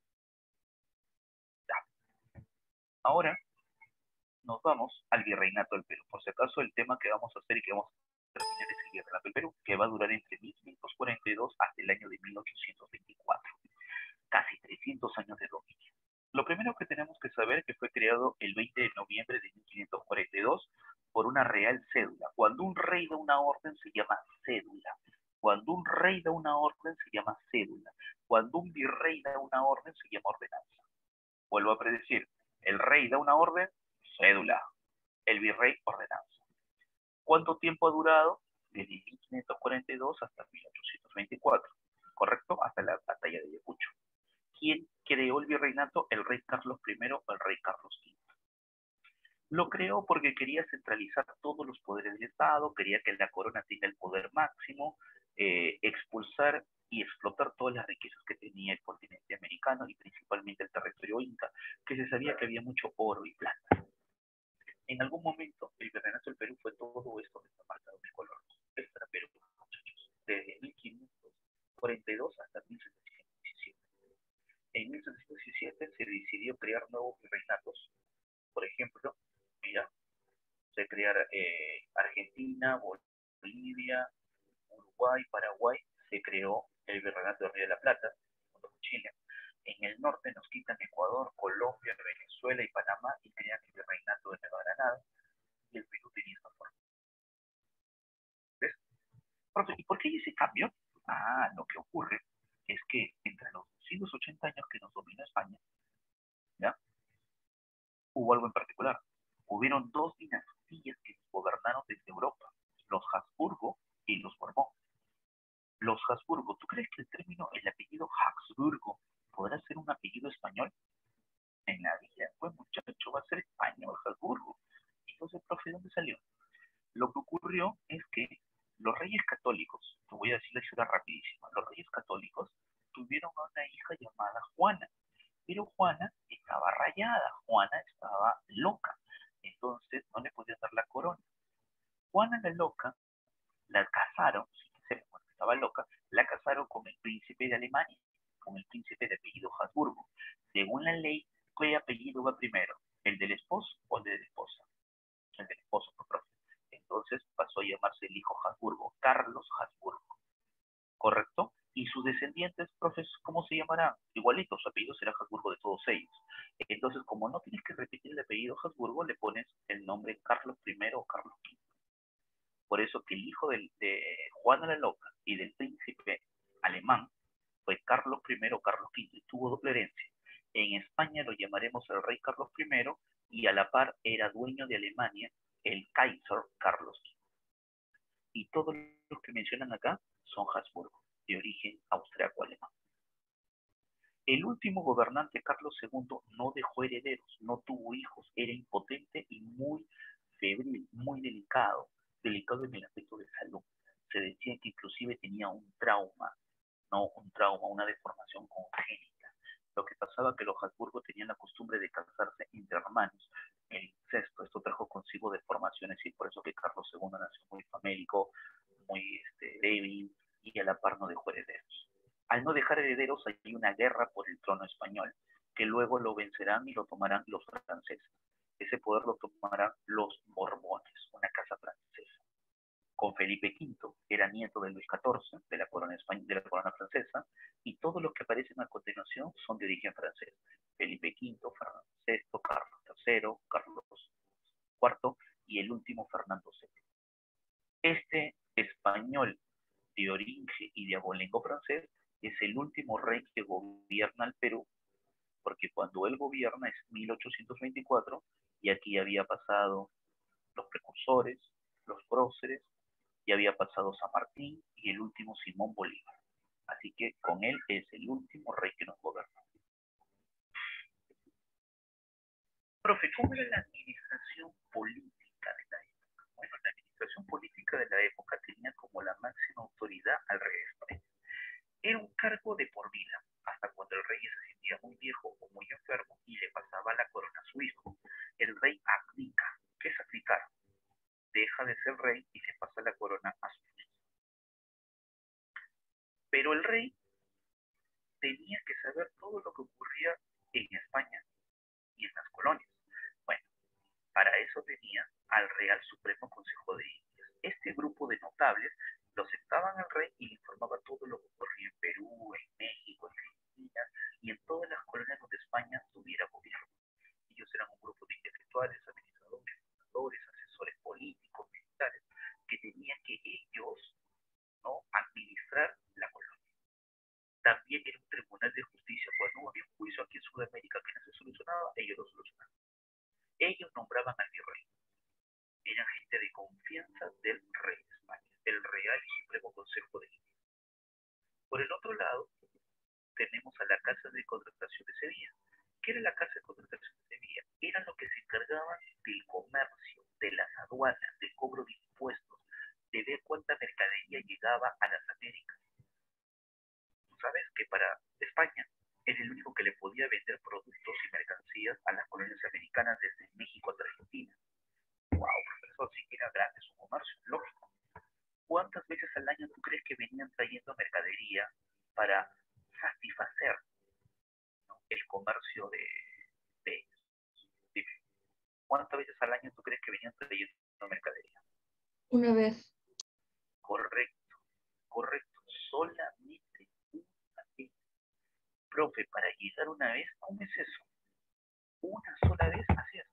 Ya. Ahora nos vamos al virreinato del Perú. Por si acaso el tema que vamos a hacer y que vamos a terminar es el virreinato del Perú, que va a durar entre mil quinientos cuarenta y dos hasta el año de mil ochocientos veinticuatro. Casi trescientos años de dominio. Lo primero que tenemos que saber es que fue creado el veinte de noviembre de mil quinientos cuarenta y dos por una real cédula. Cuando un rey da una orden se llama cédula. Cuando un rey da una orden se llama cédula. Cuando un virrey da una orden se llama ordenanza. Vuelvo a predecir, el rey da una orden, cédula. El virrey, ordenanza. ¿Cuánto tiempo ha durado? Desde mil quinientos cuarenta y dos hasta mil ochocientos veinticuatro. ¿Correcto? Hasta la batalla de Ayacucho. ¿Quién creó el virreinato? ¿El rey Carlos primero o el rey Carlos quinto? Lo creó porque quería centralizar todos los poderes del Estado, quería que la corona tenga el poder máximo, eh, expulsar y explotar todas las riquezas que tenía el continente americano y principalmente el territorio inca, que se sabía que había mucho oro y plata. En algún momento, el virreinato del Perú fue todo esto que está marcado de color. Esto era Perú, muchachos, desde mil quinientos cuarenta y dos hasta mil setecientos diecisiete. En mil setecientos diecisiete se decidió crear nuevos virreinatos. Por ejemplo, mira, se crearon eh, Argentina, Bolivia, Uruguay, Paraguay, se creó el virreinato de Río de la Plata, junto con Chile. En el norte nos quitan Ecuador, Colombia, Venezuela y Panamá y crean el virreinato de Nueva Granada y el Perú tenía esta forma. ¿Ves? Profe, ¿y por qué hay ese cambio? Ah, lo que ocurre es que entre los doscientos ochenta años que nos dominó España, ¿ya? Hubo algo en particular. Hubieron dos dinastías que gobernaron desde Europa, los Habsburgo y los Borbón. Los Habsburgo, ¿tú crees que el término, el apellido Habsburgo, podrá ser un apellido español? En la vida, pues muchacho, va a ser español, Habsburgo. Entonces, profe, ¿de dónde salió? Lo que ocurrió es que los reyes católicos, te voy a decir la historia rapidísima, los reyes católicos tuvieron a una hija llamada Juana, pero Juana estaba rayada, Juana estaba loca, entonces no le podían dar la corona. Juana la loca, la casaron, cuando estaba loca, la casaron con el príncipe de Alemania, con el príncipe de apellido Habsburgo. Según la ley, ¿qué apellido va primero? ¿El del esposo o el de la esposa? El del esposo, por propio. Entonces pasó a llamarse el hijo Habsburgo, Carlos Habsburgo. ¿Correcto? Y sus descendientes, profes, ¿cómo se llamarán? Igualito, su apellido será Habsburgo de todos ellos. Entonces, como no tienes que repetir el apellido Habsburgo, le pones el nombre Carlos primero o Carlos quinto. Por eso que el hijo del, de Juana la Loca y del príncipe alemán fue Carlos primero o Carlos quinto y tuvo doble herencia. En España lo llamaremos el rey Carlos primero y a la par era dueño de Alemania el Kaiser Carlos quinto. Y todos los que mencionan acá son Habsburgo, de origen austriaco-alemán. El último gobernante, Carlos segundo, no dejó herederos, no tuvo hijos, era impotente y muy febril, muy delicado, delicado en el aspecto de salud. Se decía que inclusive tenía un trauma, no un trauma, una deformación congénita. Lo que pasaba que los Habsburgo tenían la costumbre de casarse entre hermanos, el incesto. Esto trajo consigo deformaciones y por eso que Carlos segundo nació muy famélico, muy este, débil y a la par no dejó herederos. Al no dejar herederos hay una guerra por el trono español, que luego lo vencerán y lo tomarán los franceses. Ese poder lo tomarán los Borbones, una casa francesa. Con Felipe quinto, era nieto de Luis catorce, de la corona, españ- de la corona francesa, y todos los que aparecen a continuación son de origen francés. Felipe quinto, Fernando sexto, Carlos tercero, Carlos cuarto y el último Fernando séptimo. Este español de origen y de abolengo francés es el último rey que gobierna el Perú, porque cuando él gobierna es mil ochocientos veinticuatro y aquí había pasado los precursores, los próceres, y había pasado San Martín y el último Simón Bolívar. Así que con él es el último rey que nos gobernó. Profe, ¿cómo era la administración política de la época? Bueno, la administración política de la época tenía como la máxima autoridad al rey de España. Era un cargo de por vida, hasta cuando el rey se sentía muy viejo o muy enfermo y le pasaba la corona a su hijo. El rey abdica. ¿Qué es abdicar? Deja de ser rey y le pasa la corona a su hijo. Pero el rey tenía que saber todo lo que ocurría en España y en las colonias. Bueno, para eso tenía al Real Supremo Consejo de Indias. Este grupo de notables lo sentaban al rey y le informaba todo lo que ocurría en Perú, en México, en Filipinas y en todas las colonias donde España tuviera gobierno. Ellos eran un grupo de intelectuales, administradores, fundadores, asesores políticos, militares, que tenían que ellos, ¿no?, administrar la colonia. También era un tribunal de justicia. Cuando había un juicio aquí en Sudamérica que no se solucionaba, ellos lo solucionaban. Ellos nombraban al virrey. Eran gente de confianza del rey de España, del Real y Supremo Consejo de Indias. Por el otro lado, tenemos a la Casa de Contratación de Sevilla. ¿Qué era la Casa de Contratación de Sevilla? Eran los que se encargaban del comercio, de las aduanas, del cobro de impuestos, de ver cuánta mercadería llegaba a las Américas. Tú sabes que para España es el único que le podía vender productos y mercancías a las colonias americanas desde México hasta Argentina. ¡Wow! Profesor, sí que era grande su comercio, lógico. ¿Cuántas veces al año tú crees que venían trayendo mercadería para satisfacer, ¿no?, el comercio de, de ellos? Dime, ¿cuántas veces al año tú crees que venían trayendo mercadería? Una vez. Correcto, correcto, solamente una vez. Profe, para llegar una vez, ¿cómo es eso? Una sola vez, así es.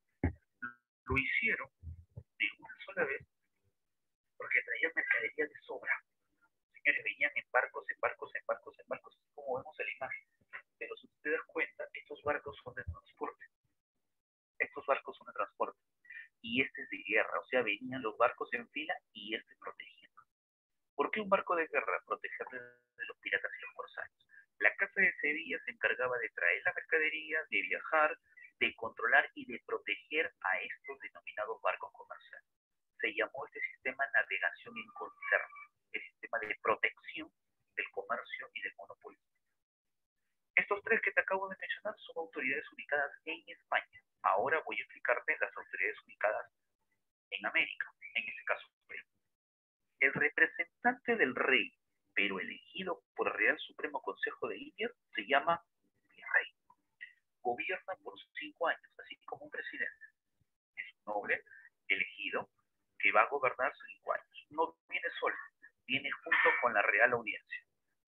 Lo hicieron de una sola vez porque traían mercadería de sobra. Señores, venían en barcos, en barcos, en barcos, en barcos, como vemos en la imagen. Pero si usted das cuenta, estos barcos son de transporte. Estos barcos son de transporte. Y este es de guerra, o sea, venían los barcos en fila y este protegiendo. ¿Por qué un barco de guerra? Proteger de los piratas y los corsarios. La Casa de Sevilla se encargaba de traer la mercadería, de viajar, de controlar y de proteger a estos denominados barcos comerciales. Se llamó este sistema navegación en concierto, el sistema de protección del comercio y del monopolio. Estos tres que te acabo de mencionar son autoridades ubicadas en España. Ahora voy a explicarte las autoridades ubicadas en América, en este caso Perú. El representante del rey, pero elegido por el Real Supremo Consejo de Indias, se llama virrey. Gobierna por cinco años, así como un presidente. Es un noble elegido que va a gobernar cinco años. No viene solo, viene junto con la Real Audiencia.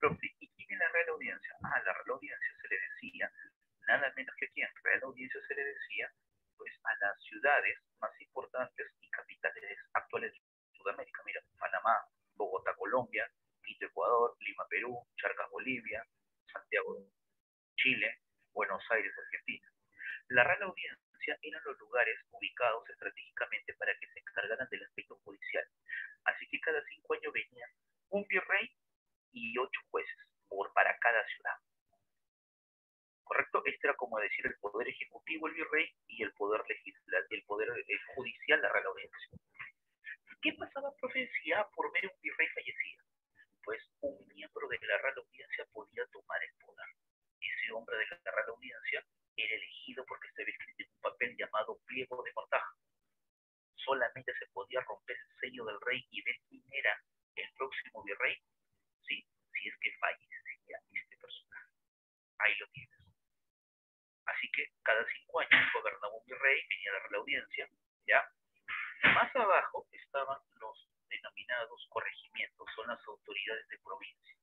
Profe, ¿y quién es la Real Audiencia? Ah, la Real Audiencia se le decía, nada menos que a quién, Real Audiencia se le decía, pues a las ciudades más importantes y capitales actuales de Sudamérica. Mira, Panamá, Bogotá, Colombia, Quito, Ecuador, Lima, Perú, Charcas, Bolivia, Santiago, Chile, Buenos Aires, Argentina. La Real Audiencia eran los lugares ubicados estratégicamente para que se encargaran del aspecto judicial. Así que cada cinco años venía un virrey y ocho jueces por para cada ciudad. ¿Correcto? Este era como decir el poder ejecutivo, el virrey, y el poder legislativo, el poder eh, judicial, la Real Audiencia. ¿Qué pasaba, profe, si A por medio un virrey fallecía? Pues un miembro de la Real Audiencia podía tomar el poder. Ese hombre de la Real Audiencia era elegido porque estaba escrito en un papel llamado pliego de mortaja. Solamente se podía romper el sello del rey y ver quién era el próximo virrey, sí, si es que fallecía este personaje. Ahí lo tienes. Así que cada cinco años gobernaba un virrey, venía a dar la audiencia, ¿ya? Más abajo estaban los denominados corregimientos, son las autoridades de provincia.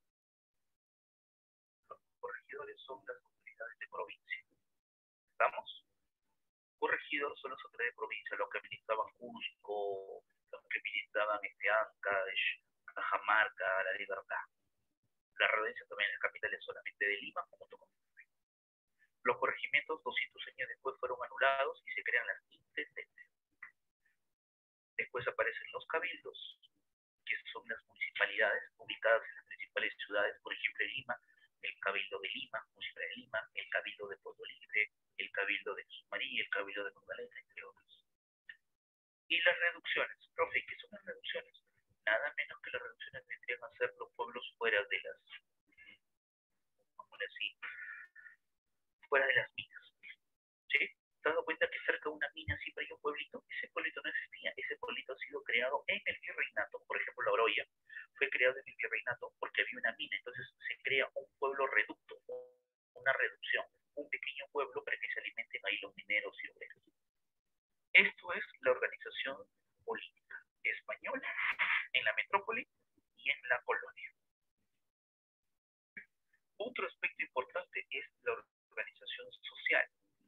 Los corregidores son las autoridades de provincia. ¿Estamos? Corregidores son las autoridades de provincia, los que administraban Cusco, los que administraban este, Ancash, Cajamarca, La Libertad. La redencia también en las capitales solamente de Lima, junto con los corregimientos doscientos años después fueron anulados y se crean las intendencias. Después aparecen los cabildos, que son las municipalidades ubicadas en las principales ciudades, por ejemplo en Lima, el Cabildo de Lima, Municipal de Lima, el Cabildo de Puerto Libre, el Cabildo de Sumarí, el Cabildo de Magdalena, entre otros. Y las reducciones, profe, ¿qué son las reducciones? Nada menos que las reducciones vendrían a ser los pueblos fuera de las, vamos a decir, fuera de las minas. ¿Sí? ¿Te has dado cuenta que cerca de una mina siempre hay un pueblito? Ese pueblito no existía, ese pueblito ha sido creado en el virreinato. Por ejemplo, La Oroya fue creado en el virreinato porque había una mina, entonces se crea un pueblo reducto, una reducción, un pequeño pueblo para que se alimenten ahí los mineros y obreros. Esto es la organización política española en la metrópoli y en la colonia. Otro aspecto importante es la organización social.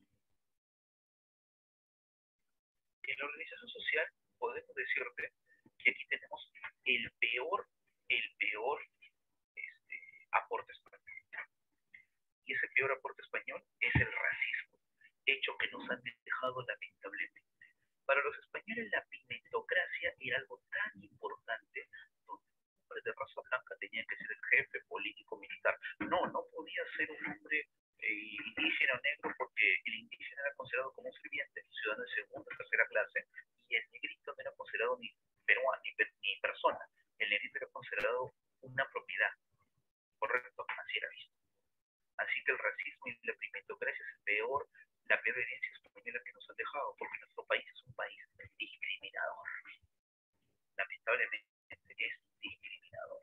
En la organización social podemos decirte que aquí tenemos el peor, el peor este, aporte español. Y ese peor aporte español es el racismo, hecho que nos han dejado lamentablemente. Para los españoles la pimentocracia era algo tan importante, donde un hombre de raza blanca tenía que ser el jefe político militar. No, no podía ser un hombre eh, indígena o negro, porque el indígena era considerado como un sirviente, ciudadano de segunda o tercera clase, y el negrito no era considerado ni peruano ni, ni persona. El negrito era considerado una propiedad. Correcto, así era visto. Así que el racismo y la pimentocracia es el peor, la peor herencia española que nos han dejado, porque nuestro país es un país discriminador. Lamentablemente es discriminador.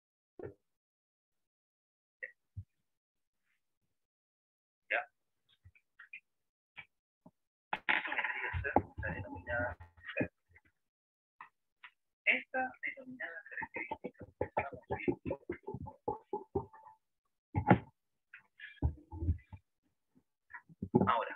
¿Ya? Esto vendría a ser la denominada característica. Esta denominada característica que estamos viendo. Ahora,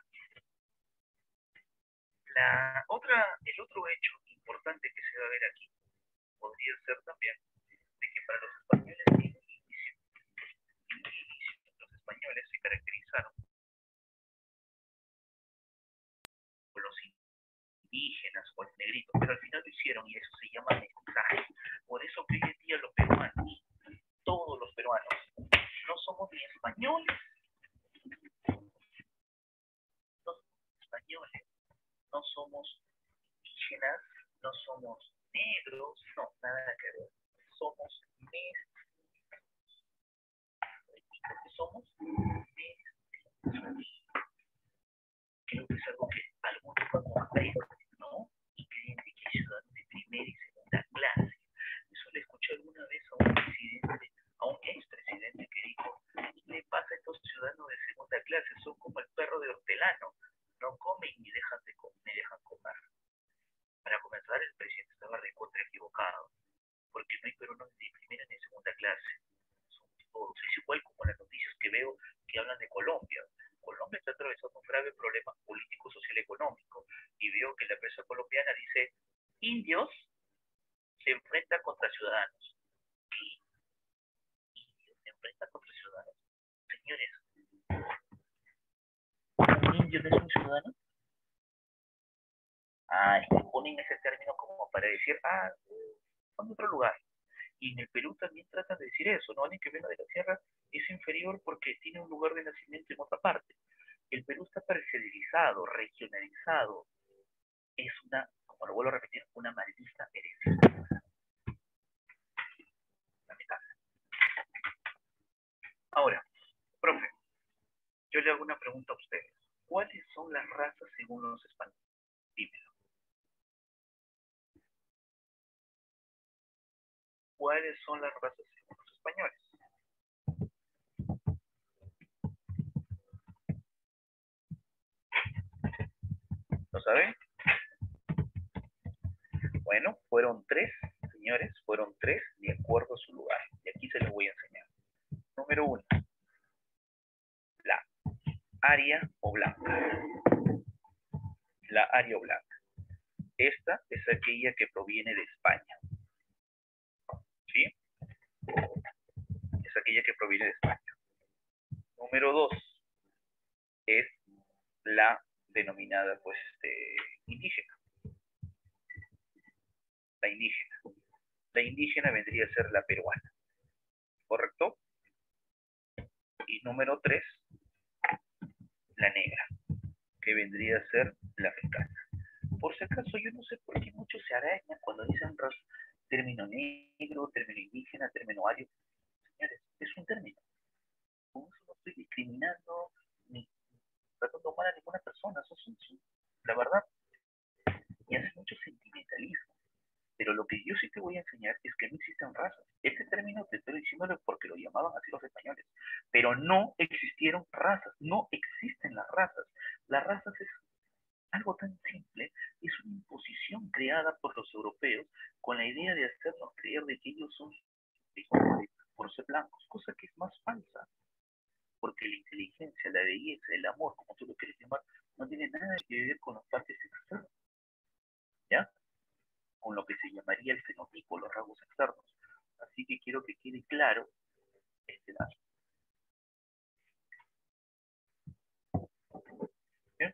la otra, el otro hecho importante que se va a ver aquí podría ser también de que para los españoles en el inicio, en el inicio los españoles se caracterizaron por los indígenas o los negritos, pero al final lo hicieron y eso se llama mestizaje. Por eso que hoy en día los peruanos, todos los peruanos, no somos ni españoles, no somos españoles, no somos indígenas, no somos negros, no, nada que ver. Somos mestizos. ¿Qué somos? Mestizos. Creo que es algo que algunos vamos a ver, ¿no? Y creen que hay ciudadanos de primera y segunda clase. Eso le escuché alguna vez a un presidente, a un expresidente que dijo, ¿qué le pasa a estos ciudadanos de segunda clase? Son como el perro de hortelano, no comen ni dejan de comer, ni dejan comer. Para comenzar, el presidente estaba recontra equivocado, porque no hay peruanos ni de primera ni de segunda clase, son todos indios se enfrentan contra ciudadanos. ¿Qué? Indios se enfrentan contra ciudadanos. Señores, ¿un indio no es un ciudadano? Ah, y ponen ese término como para decir, ah, son de otro lugar. Y en el Perú también tratan de decir eso, ¿no? Alguien que venga de la tierra es inferior porque tiene un lugar de nacimiento en otra parte. El Perú está parcializado, regionalizado. Es una, como lo vuelvo a repetir, una maldita herencia. Lamentable. Ahora, profe, yo le hago una pregunta a ustedes. ¿Cuáles son las razas según los españoles? Dímelo. ¿Cuáles son las razas según los españoles? ¿Lo saben? Bueno, fueron tres, señores, fueron tres de acuerdo a su lugar. Y aquí se los voy a enseñar. Número uno, la aria o blanca. La aria o blanca. Esta es aquella que proviene de España. ¿Sí? Es aquella que proviene de España. Número dos es la denominada, pues, este, indígena. La indígena. La indígena vendría a ser la peruana. ¿Correcto? Y número tres, la negra, que vendría a ser la africana. Por si acaso, yo no sé por qué muchos se arañan cuando dicen término negro, término indígena, término ario. Señores, es un término. Con eso no estoy discriminando ni tratando mal a ninguna persona. Eso es un, la verdad. Y hace mucho sentimentalismo. Pero lo que yo sí te voy a enseñar es que no existen razas. Este término te estoy diciéndolo porque lo llamaban así los españoles. Pero no existieron razas. No existen las razas. Las razas es algo tan simple. Es una imposición creada por los europeos con la idea de hacernos creer de que ellos son mejores por ser blancos. Cosa que es más falsa. Porque la inteligencia, la belleza, el amor, como tú lo quieres llamar, no tiene nada que ver con las partes externas. ¿Ya? Con lo que se llamaría el fenotipo, los rasgos externos. Así que quiero que quede claro este dato. ¿Bien?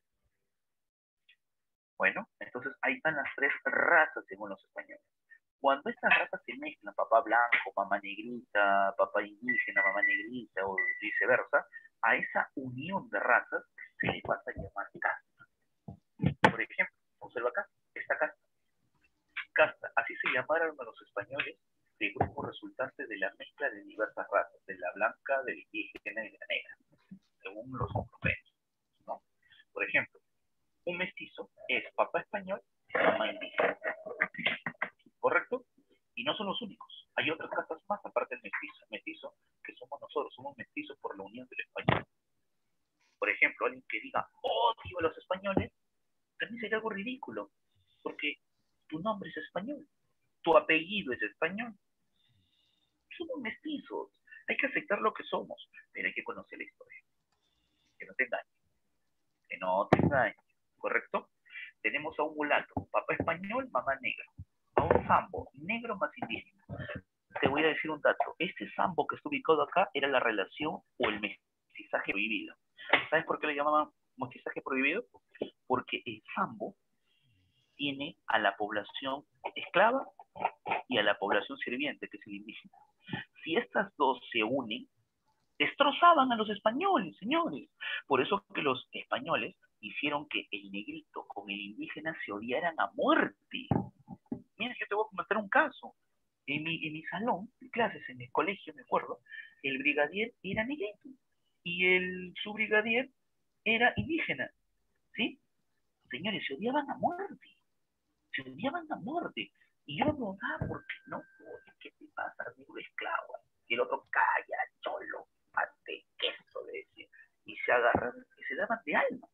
Bueno, entonces ahí están las tres razas según los españoles. Cuando estas razas se mezclan, papá blanco, mamá negrita, papá indígena, mamá negrita, o viceversa, a esa unión de razas se le pasa a llamar casta. Por ejemplo, observa acá, esta casta. Casta, así se llamaron a los españoles de grupo resultante de la mezcla de diversas razas, de la blanca, de la indígena y de la negra, según los europeos, ¿no? Por ejemplo, un mestizo es papá español y mamá indígena. ¿Correcto? Y no son los únicos. Hay otras castas más aparte del mestizo. Mestizo que somos nosotros, somos mestizos por la unión del español. Por ejemplo, alguien que diga, odio a los españoles, también sería algo ridículo, porque tu nombre es español, tu apellido es español. Somos mestizos. Hay que aceptar lo que somos, pero hay que conocer la historia. Que no te engañe. Que no te engañe. ¿Correcto? Tenemos a un mulato, papá español, mamá negra. A un sambo, negro más indígena. Te voy a decir un dato. Este sambo que está ubicado acá era la relación o el mestizaje prohibido. ¿Sabes por qué le llamaban mestizaje prohibido? Porque el sambo tiene a la población esclava y a la población sirviente, que es el indígena. Si estas dos se unen, destrozaban a los españoles, señores. Por eso que los españoles hicieron que el negrito con el indígena se odiaran a muerte. Mira, yo te voy a comentar un caso. En mi, en mi salón de clases, en el colegio, me acuerdo, el brigadier era negrito y el subbrigadier era indígena, ¿sí? Señores, se odiaban a muerte. Se odiaban a muerte. Y yo me preguntaba, ¿por qué no? ¿Qué te pasa, negro esclavo? Y el otro, calla, cholo, mate, queso, le decía. Y se agarraban, y se daban de alma.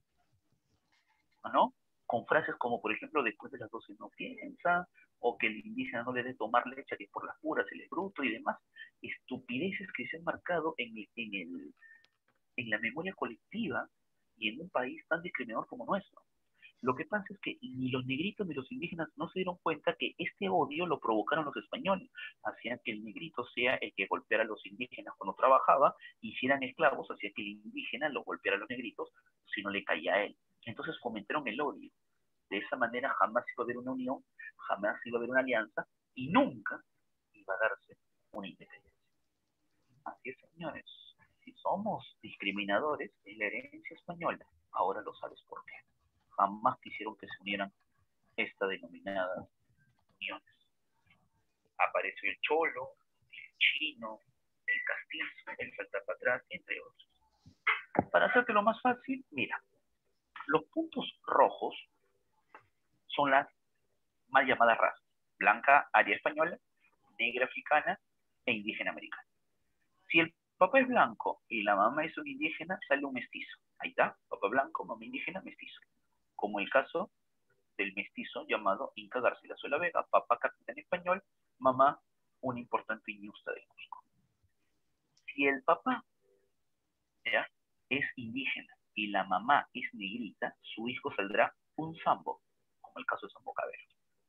¿No? Con frases como, por ejemplo, después de las doce no piensa, o que el indígena no le dé tomar leche que por las puras el es bruto y demás. Estupideces que se han marcado en, el, en, el, en la memoria colectiva y en un país tan discriminador como nuestro. Lo que pasa es que ni los negritos ni los indígenas no se dieron cuenta que este odio lo provocaron los españoles. Hacían que el negrito sea el que golpeara a los indígenas cuando trabajaba, y si eran esclavos, hacía que el indígena lo golpeara a los negritos si no le caía a él. Entonces fomentaron el odio. De esa manera jamás iba a haber una unión, jamás iba a haber una alianza, y nunca iba a darse una independencia. Así es, señores. Si somos discriminadores, es la herencia española. Ahora lo sabes por qué. Jamás quisieron que se unieran esta denominada uniones. Apareció el cholo, el chino, el castizo, el saltar para atrás, entre otros. Para hacértelo más fácil, mira, los puntos rojos son las mal llamadas razas: blanca, aria española, negra africana e indígena americana. Si el papá es blanco y la mamá es un indígena, sale un mestizo. Ahí está, papá blanco, mamá indígena, mestizo. Como el caso del mestizo llamado Inca Garcilaso Vega, papá capitán español, mamá un importante ñusta de Cusco. Si el papá ¿ya? es indígena y la mamá es negrita, su hijo saldrá un sambo, como el caso de Sambo Cabero.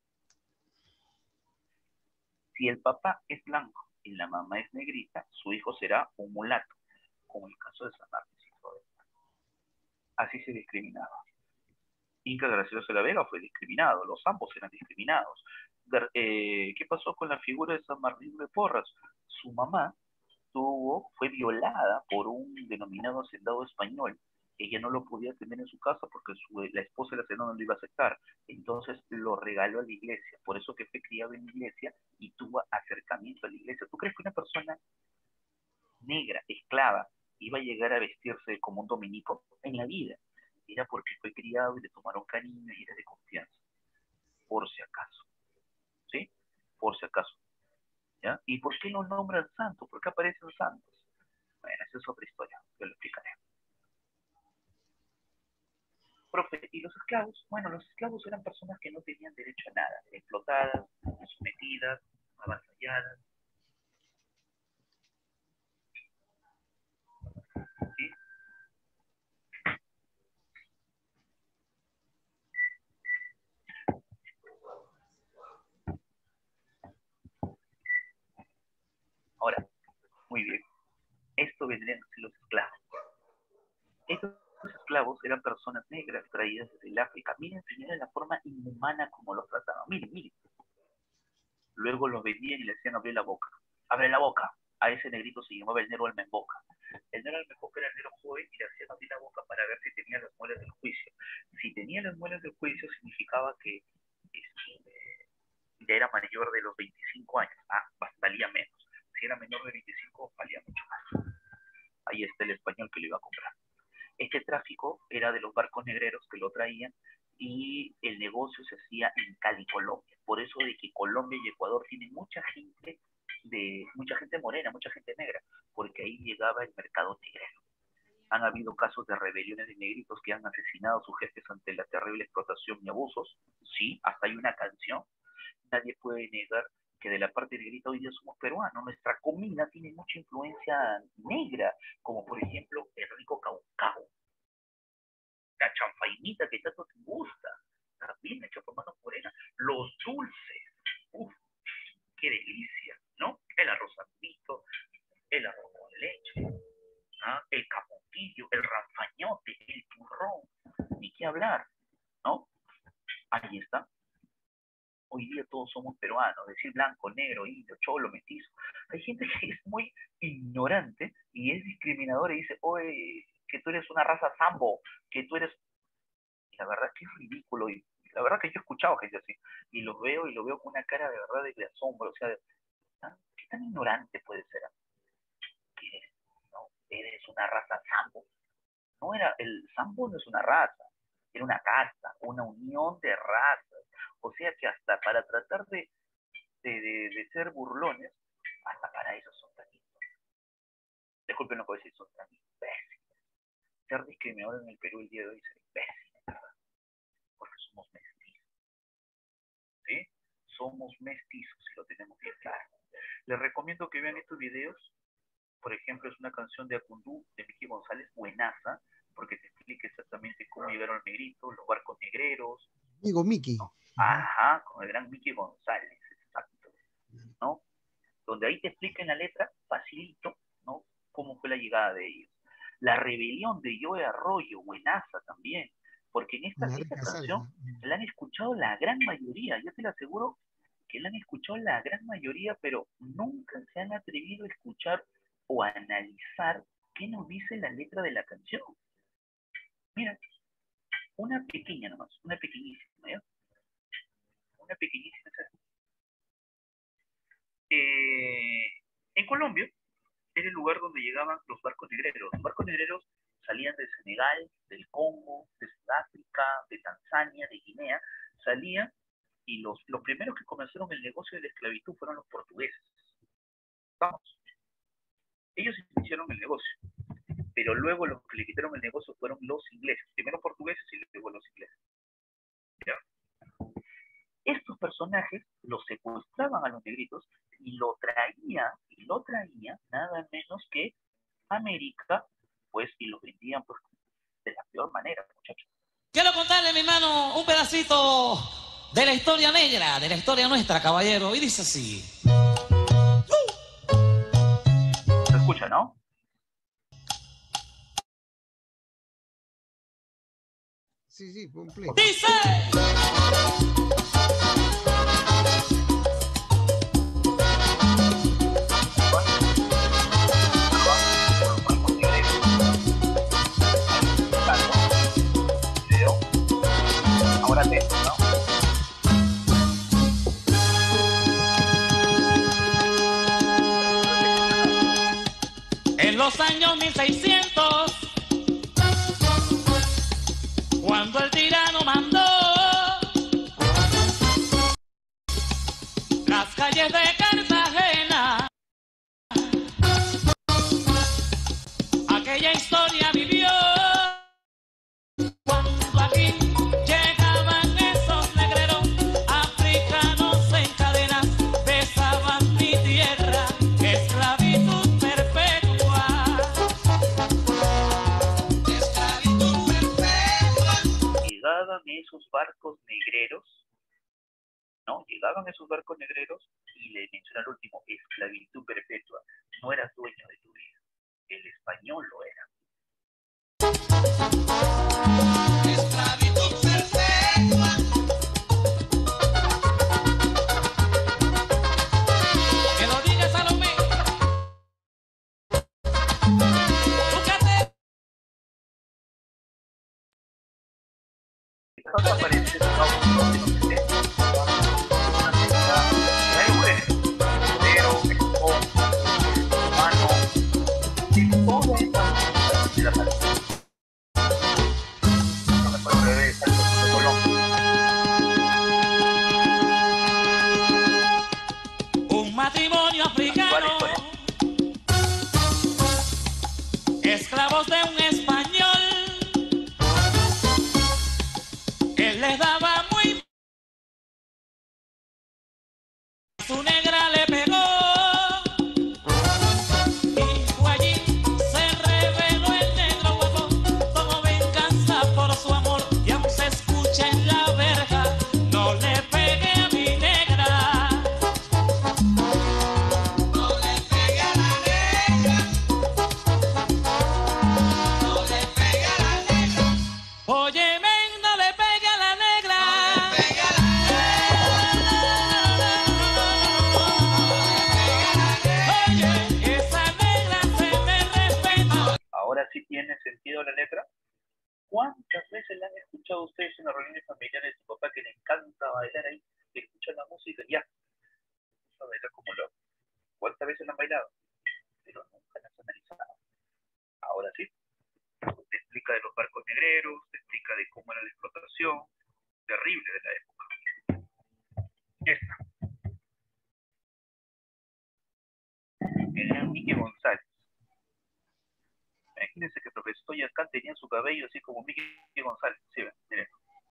Si el papá es blanco y la mamá es negrita, su hijo será un mulato, como el caso de San Martín. Así se discriminaba. Inca Garcilaso de la Vega fue discriminado, los ambos eran discriminados. Eh, ¿Qué pasó con la figura de San Martín de Porras? Su mamá tuvo, fue violada por un denominado hacendado español. Ella no lo podía tener en su casa porque su, la esposa del hacendado no lo iba a aceptar. Entonces lo regaló a la iglesia. Por eso que fue criado en la iglesia y tuvo acercamiento a la iglesia. ¿Tú crees que una persona negra, esclava, iba a llegar a vestirse como un dominico en la vida? Era porque fue criado y le tomaron cariño y era de confianza. Por si acaso. ¿Sí? Por si acaso. ¿Ya? ¿Y por qué lo nombran santos? ¿Por qué aparecen santos? Bueno, esa es otra historia, yo lo explicaré. Profe, ¿y los esclavos? Bueno, los esclavos eran personas que no tenían derecho a nada, explotadas, sometidas, avasalladas. ¿Sí? Ahora, muy bien, esto vendrían a ser los esclavos. Estos esclavos eran personas negras traídas desde el África. Miren, miren la forma inhumana como los trataban. Miren, miren. Luego los vendían y le decían abrir la boca. ¡Abre la boca! A ese negrito se llamaba el negro almenboca. El negro almenboca era el negro joven y le hacían abrir la boca para ver si tenía las muelas del juicio. Si tenía las muelas del juicio significaba que este, ya era mayor de los veinticinco años. Ah, valía menos. Si era menor de veinticinco, valía mucho más. Ahí está el español que lo iba a comprar. Este tráfico era de los barcos negreros que lo traían y el negocio se hacía en Cali, Colombia. Por eso de que Colombia y Ecuador tienen mucha gente de mucha gente morena, mucha gente negra, porque ahí llegaba el mercado negrero. Han habido casos de rebeliones de negritos que han asesinado a sus jefes ante la terrible explotación y abusos. Sí, hasta hay una canción. Nadie puede negar que de la parte negrita hoy día somos peruanos. Nuestra comida tiene mucha influencia negra, como por ejemplo el rico caucao, la chanfainita que tanto te gusta, también hecha por mano morena, los dulces, uff, qué delicia, ¿no? El arroz sandito, el arroz con leche, ¿ah? El capotillo, el ranfañote, el turrón, ni qué hablar, ¿no? Ahí está. Hoy día todos somos peruanos, decir blanco, negro, indio, cholo, mestizo. Hay gente que es muy ignorante y es discriminadora y dice, oye, que tú eres una raza sambo, que tú eres... Y la verdad es que es ridículo. Y la verdad que yo he escuchado gente así. Y lo veo y lo veo con una cara de verdad de asombro. O sea, ¿qué tan ignorante puede ser? ¿Qué eres? ¿No? Eres una raza sambo. No era, el sambo no es una raza, era una casta, una unión de razas. O sea que hasta para tratar de, de, de, de ser burlones, hasta para eso son tan ignorantes. Disculpen lo que voy a decir, son tan imbéciles. Ser discriminador en el Perú el día de hoy es imbécil, ¿verdad? Porque somos mestizos. ¿Sí? Somos mestizos y lo tenemos bien claro. Les recomiendo que vean estos videos. Por ejemplo, es una canción de Acundú, de Miki González, buenaza, porque te explica exactamente cómo llegaron los negritos, los barcos negreros. Amigo Mickey. ¿No? Ajá, con el gran Mickey González, exacto, ¿no? Donde ahí te explica en la letra, facilito, ¿no? Cómo fue la llegada de ellos. La rebelión de Joe Arroyo, buenaza también, porque en esta, esta canción la han escuchado la gran mayoría, yo te lo aseguro que la han escuchado la gran mayoría, pero nunca se han atrevido a escuchar o a analizar qué nos dice la letra de la canción. Mira, una pequeña nomás, una pequeñísima, ¿ya? Una pequeñísima. Eh, en Colombia era el lugar donde llegaban los barcos negreros. Los barcos negreros salían de Senegal, del Congo, de Sudáfrica, de Tanzania, de Guinea, salían y los, los primeros que comenzaron el negocio de la esclavitud fueron los portugueses. Vamos. Ellos iniciaron el negocio, pero luego los que le quitaron el negocio fueron los ingleses. Primero portugueses y luego los ingleses. ¿Ya? Estos personajes los secuestraban a los negritos y lo traía, y lo traía nada menos que América, pues, y los vendían pues, de la peor manera, muchachos. Quiero contarle, mi hermano, un pedacito de la historia negra, de la historia nuestra, caballero, y dice así. ¿Se escucha, no? Sí, sí, completo. ¡Dice! Ahora atento, ¿no? En los años mil seiscientos, cuando el tirano mandó las calles de Cartagena, aquella historia vivió cuando aquí llegaban esos negreros africanos en cadenas, besaban mi tierra, esclavitud perpetua. Esclavitud perpetua. Llegaban esos barcos negreros, ¿no? Llegaban esos barcos negreros y le menciona al último, esclavitud perpetua. No eras dueño de tu vida, el español lo era. Esclavitud perpetua. Que lo diga Salomé. Búscate. Cuando aparece el auto de los setenta, una mezcla de mujeres, pero, esposa, hermano, de toda esta música de la salsa. No me puedo creer el salto de Colombia. Un matrimonio africano, esclavos de un español, él les daba muy, su negra le pegó, y fue allí, se reveló el negro guapo, como venganza por su amor, y aún se escucha en la verja, no le pegué a mi negra. No le pegué a la negra. No le pegué a la negra. Oye, men, no le pegue a la negra. No le pegue a la negra. Oye, esa negra se me respeta. Ahora sí tiene sentido la letra. ¿Cuántas veces la han escuchado ustedes en las reuniones familiares de su papá que le encanta bailar ahí? Que escuchan la música y ya. A bailar como loco. ¿Cuántas veces la han bailado? Pero nunca las han analizado. Ahora sí. Te explica de los barcos negreros, te explica de cómo era la explotación terrible de la época. Esta. El gran Mickey González. Imagínense que el profesor Yacán tenía su cabello así como Mickey González. Sí, ven, miren.